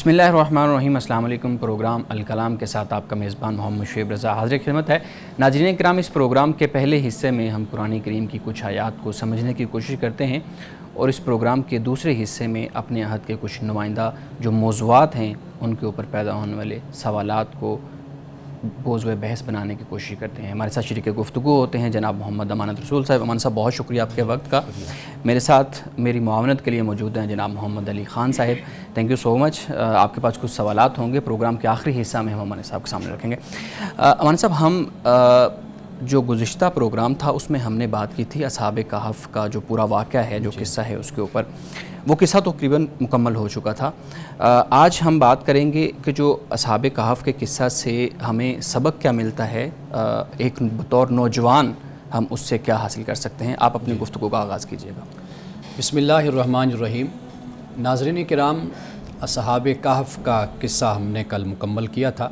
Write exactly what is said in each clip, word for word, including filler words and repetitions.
बिस्मिल्लाहिर्रहमानिर्रहीम। अस्सलाम वालेकुम। प्रोग्राम अलकलाम के साथ आपका मेज़बान मोहम्मद शुएब रज़ा हाज़िर खिदमत है। नाज़रीन किराम, इस प्रोग्राम के पहले हिस्से में हम कुरान करीम की कुछ आयात को समझने की कोशिश करते हैं और इस प्रोग्राम के दूसरे हिस्से में अपने अहद के कुछ नुमाइंदा जो मौज़ूआत हैं उनके ऊपर पैदा होने वाले सवालात को मौज़ूए बहस बनाने की कोशिश करते हैं। हमारे साथ शरीक गुफ्तगू होते हैं जनाब मोहम्मद अमानत रसूल साहब। अमान साहब, बहुत शुक्रिया आपके वक्त का। मेरे साथ मेरी मुआवनत के लिए मौजूद हैं जनाब मोहम्मद अली ख़ान साहब। Thank you so much. आपके पास कुछ सवालात होंगे, प्रोग्राम के आखिरी हिस्सा में हम अमान साहब के सामने रखेंगे। अमान साहब, हम जो गुज़िश्ता प्रोग्राम था उसमें हमने बात की थी असहाबे कहफ़ का जो पूरा वाक़या है, जो किस्सा है उसके ऊपर। वो किस्सा तो तकरीबन मुकम्मल हो चुका था। आज हम बात करेंगे कि जो असहाबे कहफ़ के किस्सा से हमें सबक क्या मिलता है, एक बतौर नौजवान हम उससे क्या हासिल कर सकते हैं। आप अपनी गुफ्तगू का आगाज़ कीजिएगा। बिस्मिल्लाहिर्रहमानिर्रहीम। नाज़रीन किराम, असहाबे कहफ़ का किस्सा हमने कल मुकम्मल किया था,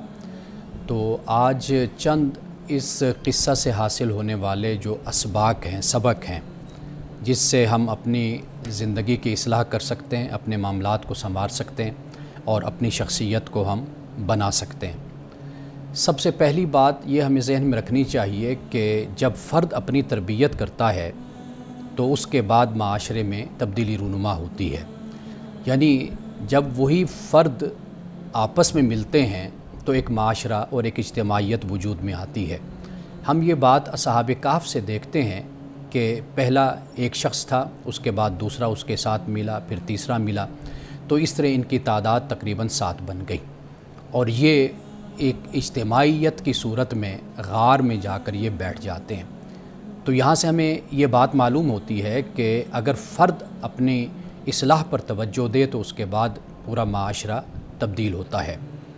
तो आज चंद इस किस्सा से हासिल होने वाले जो असबाक हैं, सबक हैं, जिससे हम अपनी ज़िंदगी की इस्लाह कर सकते हैं, अपने मामलात को संवार सकते हैं और अपनी शख्सियत को हम बना सकते हैं। सबसे पहली बात ये हमें ज़हन में रखनी चाहिए कि जब फ़र्द अपनी तरबियत करता है तो उसके बाद माशरे में तब्दीली रूनुमा होती है। यानी जब वही फ़र्द आपस में मिलते हैं तो एक माशरा और एक इज्तिमाइयत वजूद में आती है। हम ये बात असहाबे कहफ़ से देखते हैं कि पहला एक शख्स था, उसके बाद दूसरा उसके साथ मिला, फिर तीसरा मिला, तो इस तरह इनकी तादाद तकरीबन सात बन गई और ये एक इज्तिमाइयत की सूरत में गार में जाकर ये बैठ जाते हैं। तो यहाँ से हमें ये बात मालूम होती है कि अगर फ़र्द अपनी इस्लाह पर तवज्जो दे तो उसके बाद पूरा माशरा तब्दील होता है।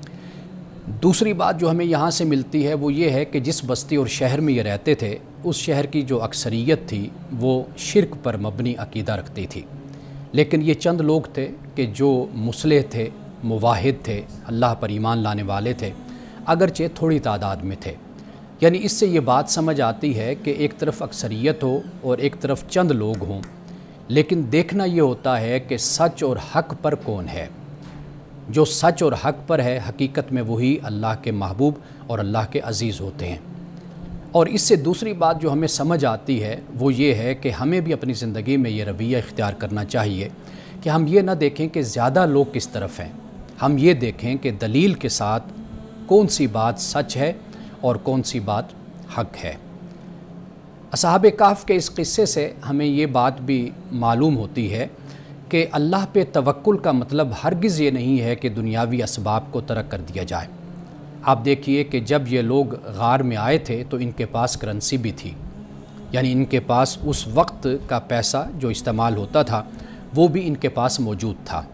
दूसरी बात जो हमें यहाँ से मिलती है वो ये है कि जिस बस्ती और शहर में ये रहते थे उस शहर की जो अक्सरियत थी वो शिरक पर मबनी अकीदा रखती थी, लेकिन ये चंद लोग थे कि जो मुस्लिह थे, मुवाहिद थे, अल्लाह पर ईमान लाने वाले थे, अगरचे थोड़ी तादाद में थे। यानी इससे ये बात समझ आती है कि एक तरफ अक्सरियत हो और एक तरफ चंद लोग हों, लेकिन देखना ये होता है कि सच और हक़ पर कौन है। जो सच और हक़ पर है हकीकत में वही अल्लाह के महबूब और अल्लाह के अज़ीज़ होते हैं। और इससे दूसरी बात जो हमें समझ आती है वो ये है कि हमें भी अपनी ज़िंदगी में ये रवैया इख्तियार करना चाहिए कि हम ये ना देखें कि ज़्यादा लोग किस तरफ हैं, हम ये देखें कि दलील के साथ कौन सी बात सच है और कौन सी बात हक़ है। असहाबे कहफ़ के इस क़िस्से से हमें ये बात भी मालूम होती है कि अल्लाह पे तवक्कुल का मतलब हरगिज़ ये नहीं है कि दुनियावी असबाब को तर्क कर दिया जाए। आप देखिए कि जब ये लोग गार में आए थे तो इनके पास करेंसी भी थी, यानी इनके पास उस वक्त का पैसा जो इस्तेमाल होता था वो भी इनके पास मौजूद था।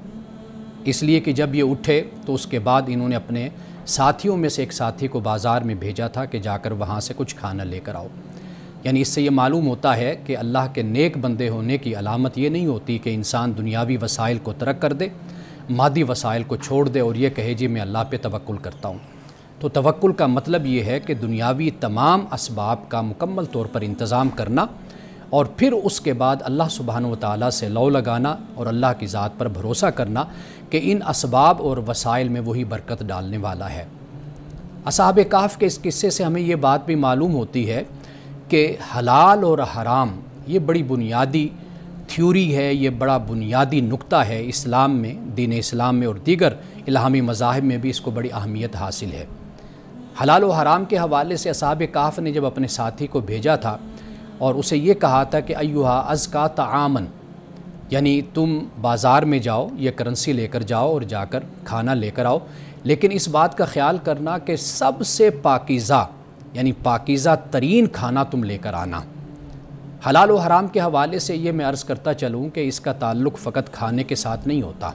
इसलिए कि जब ये उठे तो उसके बाद इन्होंने अपने साथियों में से एक साथी को बाज़ार में भेजा था कि जाकर वहाँ से कुछ खाना लेकर आओ। यानी इससे ये मालूम होता है कि अल्लाह के नेक बंदे होने की अलामत ये नहीं होती कि इंसान दुनियावी वसाइल को तर्क कर दे, मादी वसाइल को छोड़ दे और ये कहे जी मैं अल्लाह पे तवक्कुल करता हूँ। तो तवक्कुल का मतलब ये है कि दुनियावी तमाम असबाब का मुकम्मल तौर पर इंतज़ाम करना और फिर उसके बाद अल्लाह सुब्हानहू व तआला से लौ लगाना और अल्लाह की ज़ात पर भरोसा करना कि इन असबाब और वसाइल में वही बरकत डालने वाला है। असहाबे कहफ़ के इस किस्से से हमें ये बात भी मालूम होती है कि हलाल और हराम ये बड़ी बुनियादी थ्योरी है, ये बड़ा बुनियादी नुक्ता है इस्लाम में, दीन इस्लाम में और दीगर इल्हामी मज़ाहिब में भी इसको बड़ी अहमियत हासिल है। हलाल और हराम के हवाले से असहाबे कहफ़ ने जब अपने साथी को भेजा था और उसे ये कहा था कि अय्युहा अज़का तआमन, यानी तुम बाज़ार में जाओ, ये करेंसी लेकर जाओ और जाकर खाना लेकर आओ, लेकिन इस बात का ख्याल करना कि सबसे पाकीज़ा यानी पाकीज़ा तरीन खाना तुम लेकर आना। हलाल व हराम के हवाले से ये मैं अर्ज़ करता चलूँ कि इसका ताल्लुक़ फ़कत खाने के साथ नहीं होता,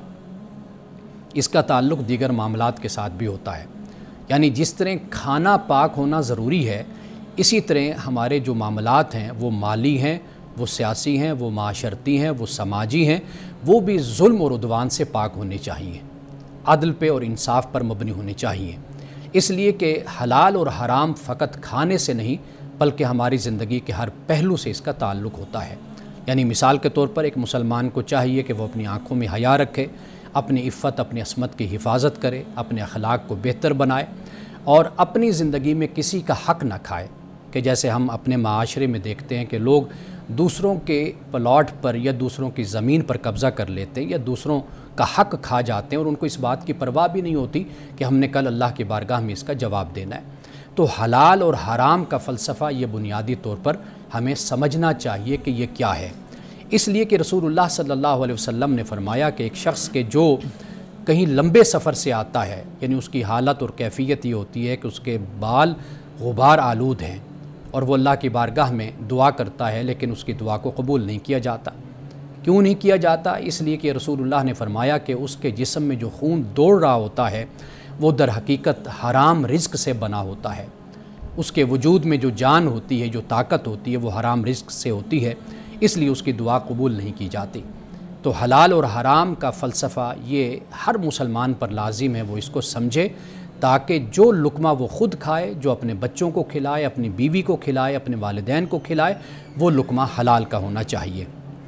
इसका ताल्लुक़ दीगर मामलात के साथ भी होता है। यानी जिस तरह खाना पाक होना ज़रूरी है, इसी तरह हमारे जो मामलात हैं वो माली हैं, वो सियासी हैं, वो माशरती हैं, वो समाजी हैं, वो भी जुल्म और उद्वान से पाक होने चाहिए, अदल पे और इंसाफ पर मबनी होने चाहिए। इसलिए कि हलाल और हराम फ़कत खाने से नहीं बल्कि हमारी ज़िंदगी के हर पहलू से इसका ताल्लुक़ होता है। यानी मिसाल के तौर पर एक मुसलमान को चाहिए कि वो अपनी आँखों में हया रखे, اپنی عفت اپنی عصمت کی حفاظت کرے، اپنے اخلاق کو بہتر بنائے اور اپنی زندگی میں کسی کا حق نہ کھائے، کہ جیسے ہم اپنے معاشرے میں دیکھتے ہیں کہ لوگ دوسروں کے پلاٹ پر یا دوسروں کی زمین پر قبضہ کر لیتے ہیں یا دوسروں کا حق کھا جاتے ہیں اور ان کو اس بات کی پرواہ بھی نہیں ہوتی کہ ہم نے کل اللہ کی بارگاہ میں اس کا جواب دینا ہے۔ تو حلال اور حرام کا فلسفہ یہ بنیادی طور پر ہمیں سمجھنا چاہیے کہ یہ کیا ہے، اس لیے کہ رسول اللہ صلی اللہ علیہ وسلم نے فرمایا کہ ایک شخص کے جو کہیں لمبے سفر سے آتا ہے، یعنی اس کی حالت اور کیفیت یہ ہوتی ہے کہ اس کے بال غبار آلود ہیں اور وہ اللہ کی بارگاہ میں دعا کرتا ہے لیکن اس کی دعا کو قبول نہیں کیا جاتا۔ کیوں نہیں کیا جاتا؟ اس لیے کہ رسول اللہ نے فرمایا کہ اس کے جسم میں جو خون دوڑ رہا ہوتا ہے وہ در حقیقت حرام رزق سے بنا ہوتا ہے، اس کے وجود میں جو جان ہوتی ہے، جو طاقت ہوتی ہے، وہ حرام رزق سے ہوتی ہے، اس لیے اس کی دعا قبول نہیں کی جاتی۔ تو حلال اور حرام کا فلسفہ یہ ہر مسلمان پر لازم ہے وہ اس کو سمجھے، تاکہ جو لقمہ وہ خود کھائے، جو اپنے بچوں کو کھلائے، اپنی بیوی کو کھلائے، اپنے والدین کو کھلائے، وہ لقمہ حلال کا ہونا چاہیے۔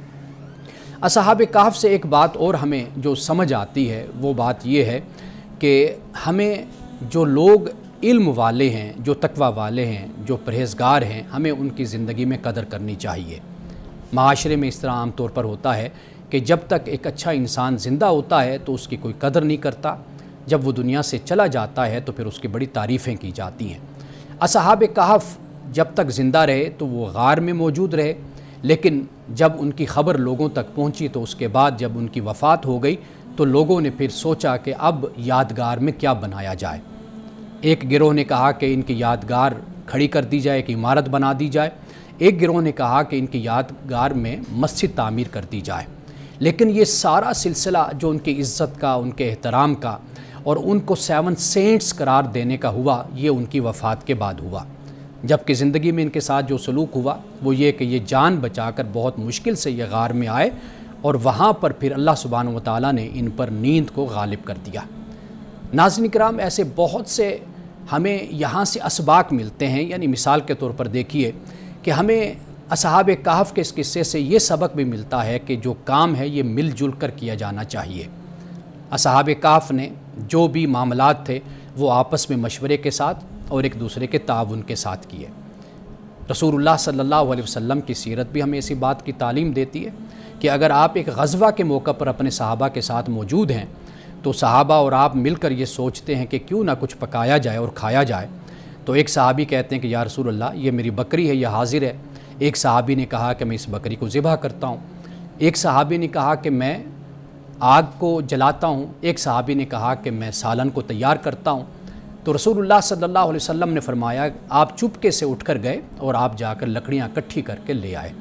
اصحاب کہف سے ایک بات اور ہمیں جو سمجھ آتی ہے وہ بات یہ ہے کہ ہمیں جو لوگ علم والے ہیں، جو تقوی والے ہیں، جو پرہیزگار ہیں، ہمیں ان کی زندگی میں قدر کرنی چاہیے۔ معاشرے میں اس طرح عام طور پر ہوتا ہے کہ جب تک ایک اچھا انسان زندہ ہوتا ہے تو اس کی کوئی قدر نہیں کرتا، جب وہ دنیا سے چلا جاتا ہے تو پھر اس کی بڑی تعریفیں کی جاتی ہیں۔ اصحاب کہف جب تک زندہ رہے تو وہ غار میں موجود رہے، لیکن جب ان کی خبر لوگوں تک پہنچی تو اس کے بعد جب ان کی وفات ہو گئی تو لوگوں نے پھر سوچا کہ اب یادگار میں کیا بنایا جائے۔ ایک گروہ نے کہا کہ ان کی یادگار کھڑی کر دی جائے، ایک عمارت بنا دی جائے، ایک گروہ نے کہا کہ ان کی یادگار میں مسجد تعمیر کر دی جائے۔ لیکن یہ سارا سلسلہ جو ان کی عزت کا، ان کے احترام کا اور ان کو سیون سینٹس قرار دینے کا ہوا، یہ ان کی وفات کے بعد ہوا۔ جبکہ زندگی میں ان کے ساتھ جو سلوک ہوا وہ یہ کہ یہ جان بچا کر بہت مشکل سے یہ غار میں آئے اور وہاں پر پھر اللہ سبحانہ و تعالیٰ نے ان پر نیند کو غالب کر دیا۔ ناظرین کرام، ایسے بہت سے ہمیں یہاں سے اسباق ملتے ہیں، یعنی مثال کے طور پر دیکھیے کہ ہمیں اصحاب کہف کے اس قصے سے یہ سبق بھی ملتا ہے کہ جو کام ہے یہ مل جل کر کیا جانا چاہیے۔ اصحاب کہف نے جو بھی معاملات تھے وہ آپس میں مشورے کے ساتھ اور ایک دوسرے کے تعاون کے ساتھ کیے۔ رسول اللہ صلی اللہ علیہ وسلم کی سیرت بھی ہمیں اسی بات کی تعلیم دیتی ہے کہ اگر آپ ایک غزوہ کے موقع پر اپنے صحابہ کے ساتھ موجود ہیں تو صحابہ اور آپ مل کر یہ سوچتے ہیں کہ کیوں نہ کچھ پکایا جائے اور کھایا جائے، تو ایک صحابی کہتے ہیں کہ یا رسول اللہ یہ میری بکری ہے، یہ حاضر ہے۔ ایک صحابی نے کہا کہ میں اس بکری کو ذبح کرتا ہوں، ایک صحابی نے کہا کہ میں آگ کو جلاتا ہوں، ایک صحابی نے کہا کہ میں سالن کو تیار کرتا ہوں۔ تو رسول اللہ صلی اللہ علیہ وسلم نے فرمایا آپ چپکے سے اٹھ کر گئے اور آپ جا کر لکڑیاں اکٹھی کر کے لے آئے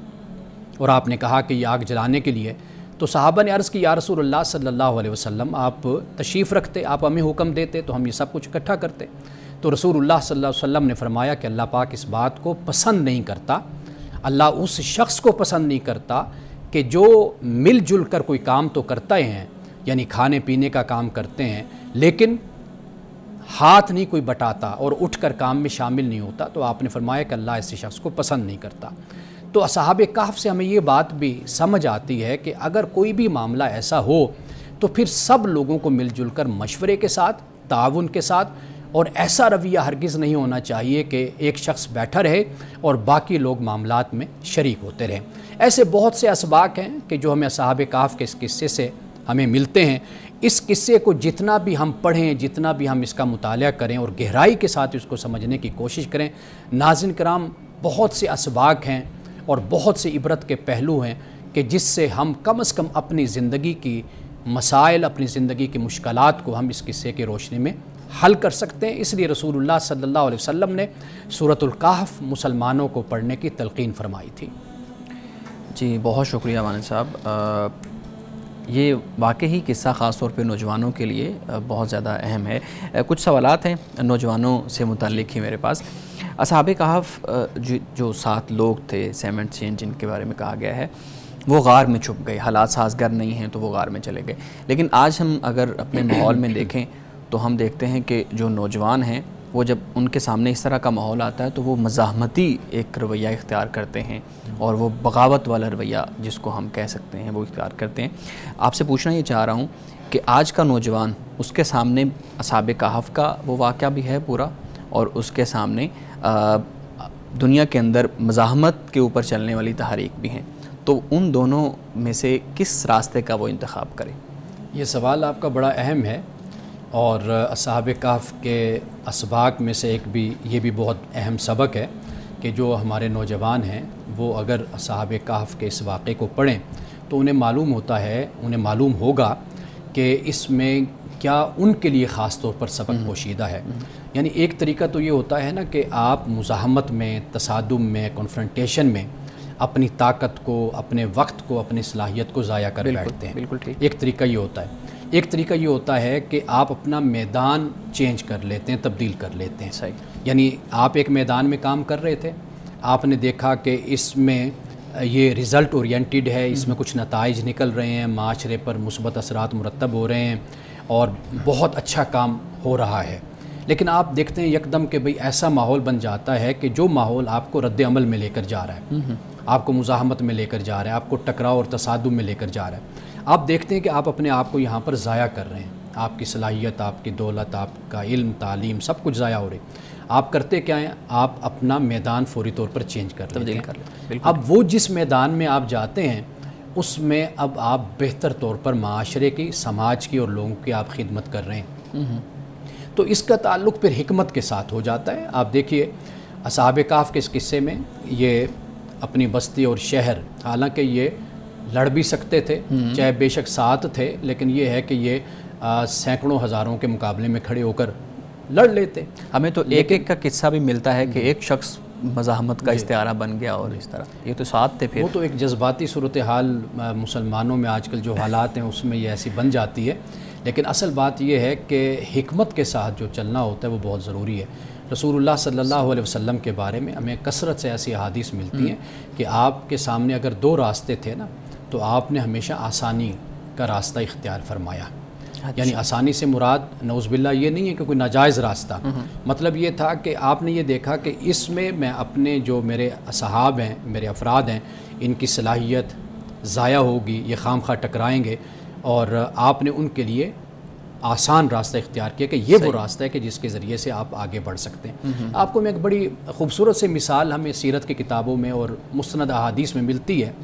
اور آپ نے کہا کہ یہ آگ جلانے کے لیے۔ تو صحابہ نے عرض کی یا رسول اللہ صلی اللہ علیہ وسلم آپ تشریف رکھتے، آپ ہمیں حکم دیتے تو ہم یہ سب کچھ اکٹھا کرتے۔ تو رسول اللہ صلی اللہ علیہ وسلم نے فرمایا کہ اللہ پاک اس بات کو پسند نہیں کرتا، اللہ اس شخص کو پسند نہیں کرتا کہ جو مل جل کر کوئی کام تو کرتا ہی ہیں، یعنی کھانے پینے کا کام کرتے ہیں، لیکن ہاتھ نہیں کوئی بٹاتا اور اٹھ کر کام میں شامل نہیں ہوتا۔ تو آپ نے فرمایا کہ اللہ ایسے شخص کو پسند نہیں کرتا۔ تو اصحاب کہف سے ہمیں یہ بات بھی سمجھ آتی ہے کہ اگر کوئی بھی معاملہ ایسا ہو تو پھر سب لوگوں کو مل جل کر مشورے کے ساتھ، تعاون کے ساتھ، اور ایسا رویہ ہرگز نہیں ہونا چاہیے کہ ایک شخص بیٹھا رہے اور باقی لوگ معاملات میں شریک ہوتے رہیں۔ ایسے بہت سے اسباق ہیں کہ جو ہمیں اصحاب کہف کے اس قصے سے ہمیں ملتے ہیں۔ اس قصے کو جتنا بھی ہم پڑھیں، جتنا بھی ہم اس کا مطالعہ کریں اور گہرائی کے ساتھ اس کو سمجھنے کی کوشش کریں، ناظرین کرام بہت سے اسباق ہیں اور بہت سے عبرت کے پہلو ہیں کہ جس سے ہم کم از کم اپنی زندگی کی مسائل، اپنی زندگی کی مشکلات کو ہم اس قصے کی روشنی میں حل کر سکتے ہیں۔ اس لیے رسول اللہ صلی اللہ علیہ وسلم نے سورۃ الکہف مسلمانوں کو پڑھنے کی تلقین فرمائی تھی۔ جی بہت شکریہ مانند صاحب، یہ واقعی قصہ خاص طور پہ نوجوانوں کے لیے بہت زیادہ اہم ہے۔ کچھ سوالات ہیں نوجوانوں سے متعلق ہی میرے پاس۔ اصحاب کہف جو سات لوگ تھے، سیون سینٹ جن کے بارے میں کہا گیا ہے، وہ غار میں چھپ گئے، حالات سازگار نہیں ہیں تو وہ غار میں چلے گئے۔ لیکن آج ہم اگر اپنے ماحول میں دیکھیں تو ہم دیکھتے ہیں کہ جو نوجوان ہیں وہ جب ان کے سامنے اس طرح کا ماحول آتا ہے تو وہ مزاحمتی ایک رویہ اختیار کرتے ہیں اور وہ بغاوت والا رویہ جس کو ہم کہہ سکتے ہیں وہ اختیار کرتے ہیں۔ آپ سے پوچھنا یہ چاہ رہا ہوں کہ آج کا نوجوان، اس کے سامنے اصحاب کہف کا وہ واقعہ بھی ہے پورا، اور اس کے سامنے دنیا کے اندر مزاحمت کے اوپر چلنے والی تحریک بھی ہیں، تو ان دونوں میں سے کس راستے کا وہ انتخاب کرے؟ یہ سوال آپ کا بڑا اہم ہے، اور اصحاب کہف کے اسباق میں سے ایک بھی یہ بھی بہت اہم سبق ہے کہ جو ہمارے نوجوان ہیں وہ اگر اصحاب کہف کے اس واقعے کو پڑھیں تو انہیں معلوم ہوتا ہے انہیں معلوم ہوگا کہ اس میں کیا ان کے لیے خاص طور پر سبق پوشیدہ ہے۔ یعنی ایک طریقہ تو یہ ہوتا ہے نا کہ آپ مزاحمت میں، تصادم میں، کنفرنٹیشن میں اپنی طاقت کو، اپنے وقت کو، اپنی صلاحیت کو ضائع کر بیٹھتے ہیں۔ بالکل ٹھیک۔ ایک طریقہ یہ ہوتا ہے۔ ایک طریقہ یہ ہوتا ہے کہ آپ اپنا میدان چینج کر لیتے ہیں، تبدیل کر لیتے ہیں۔ صحیح۔ یعنی آپ ایک میدان میں کام کر رہے تھے، آپ نے دیکھا کہ اس میں یہ رزلٹ اورینٹیڈ ہے، اس میں کچھ نتائج نکل رہے ہیں، معاشرے پر مثبت اثرات مرتب ہو رہے ہیں اور بہت اچھا کام ہو رہا ہے، لیکن آپ دیکھتے ہیں یکدم کہ بھئی ایسا ماحول بن جاتا ہے کہ جو ماحول آپ کو رد عمل میں لے کر جا رہا ہے، آپ کو مزاحمت میں لے کر جا رہا ہے، آپ کو ٹکراؤ اور تصادم میں لے کر جا رہا ہے، آپ دیکھتے ہیں کہ آپ اپنے آپ کو یہاں پر ضائع کر رہے ہیں، آپ کی صلاحیت، آپ کی دولت، آپ کا علم، تعلیم، سب کچھ ضائع ہو رہی ہے۔ آپ کرتے کیا ہیں؟ آپ اپنا میدان فوری طور پر چینج کر لیتے ہیں۔ اب وہ جس میدان میں آپ جاتے ہیں اس میں اب آپ بہتر طور پر معاشرے کی، سماج کی اور لوگوں کی آپ خدمت کر رہے ہیں، تو اس کا تعلق پھر حکمت کے ساتھ ہو جاتا ہے۔ آپ دیکھیے اصحاب کہف کے اس قصے میں یہ اپنی بستی اور شہر، حالانکہ یہ لڑ بھی سکتے تھے، چاہے بے شک ساتھ تھے، لیکن یہ ہے کہ یہ سینکڑوں ہزاروں کے مقابلے میں کھڑے ہو کر لڑ لیتے۔ ہمیں تو ایک ایک کا قصہ بھی ملتا ہے کہ ایک شخص مزاحمت کا استعارہ بن گیا اور اس طرح، یہ تو ساتھ تھے۔ پھر وہ تو ایک جذباتی صورتحال مسلمانوں میں آج کل جو حالات ہیں اس میں یہ ایسی بن جاتی ہے، لیکن اصل بات یہ ہے کہ حکمت کے ساتھ جو چلنا ہوتا ہے وہ بہت ضروری ہے۔ رسول اللہ صلی اللہ علیہ وسلم کے بارے میں ہمیں کثرت سے ایسی احادیث ملتی ہیں کہ آپ کے سامنے اگر دو راستے تھے نا تو آپ نے ہمیشہ آسانی کا راستہ اختیار فرمایا۔ یعنی آسانی سے مراد نعوذ باللہ یہ نہیں ہے کہ کوئی ناجائز راستہ، مطلب یہ تھا کہ آپ نے یہ دیکھا کہ اس میں میں اپنے جو میرے اصحاب ہیں، میرے افراد ہیں، ان کی صلاحیت ضائع ہوگی، یہ خام خواہ ٹکرائیں گے، اور آپ نے ان کے لیے آسان راستہ اختیار کیا کہ یہ وہ راستہ ہے کہ جس کے ذریعے سے آپ آگے بڑھ سکتے ہیں۔ آپ کو میں ایک بڑی خوبصورت سے مثال ہمیں سیرت کی کتابوں میں اور مستند احادیث میں ملتی ہے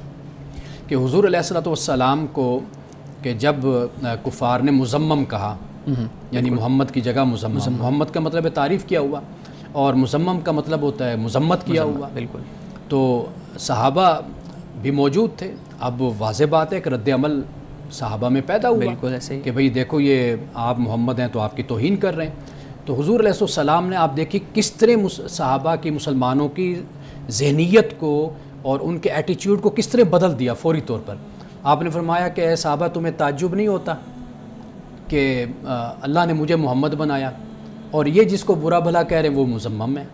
کہ حضور علیہ الصلوۃ والسلام کو کہ جب کفار نے مزمم کہا، یعنی محمد کی جگہ مزمم، محمد کا مطلب ہے تعریف کیا ہوا، اور مزمم کا مطلب ہوتا ہے مذمت کیا ہوا، بالکل، تو صحابہ بھی موجود تھے۔ اب واضح بات ہے کہ رد عمل صحابہ میں پیدا ہوا، بالکل ایسے ہی، کہ بھئی دیکھو یہ آپ محمد ہیں تو آپ کی توہین کر رہے ہیں۔ تو حضور علیہ السلام نے آپ دیکھی کس طرح صحابہ کی، مسلمانوں کی ذہنیت کو اور ان کے ایٹیچیوڈ کو کس طرح بدل دیا فوری طور پر۔ آپ نے فرمایا کہ اے صحابہ تمہیں تعجب نہیں ہوتا کہ اللہ نے مجھے محمد بنایا اور یہ جس کو برا بھلا کہہ رہے ہیں وہ مذمم ہے۔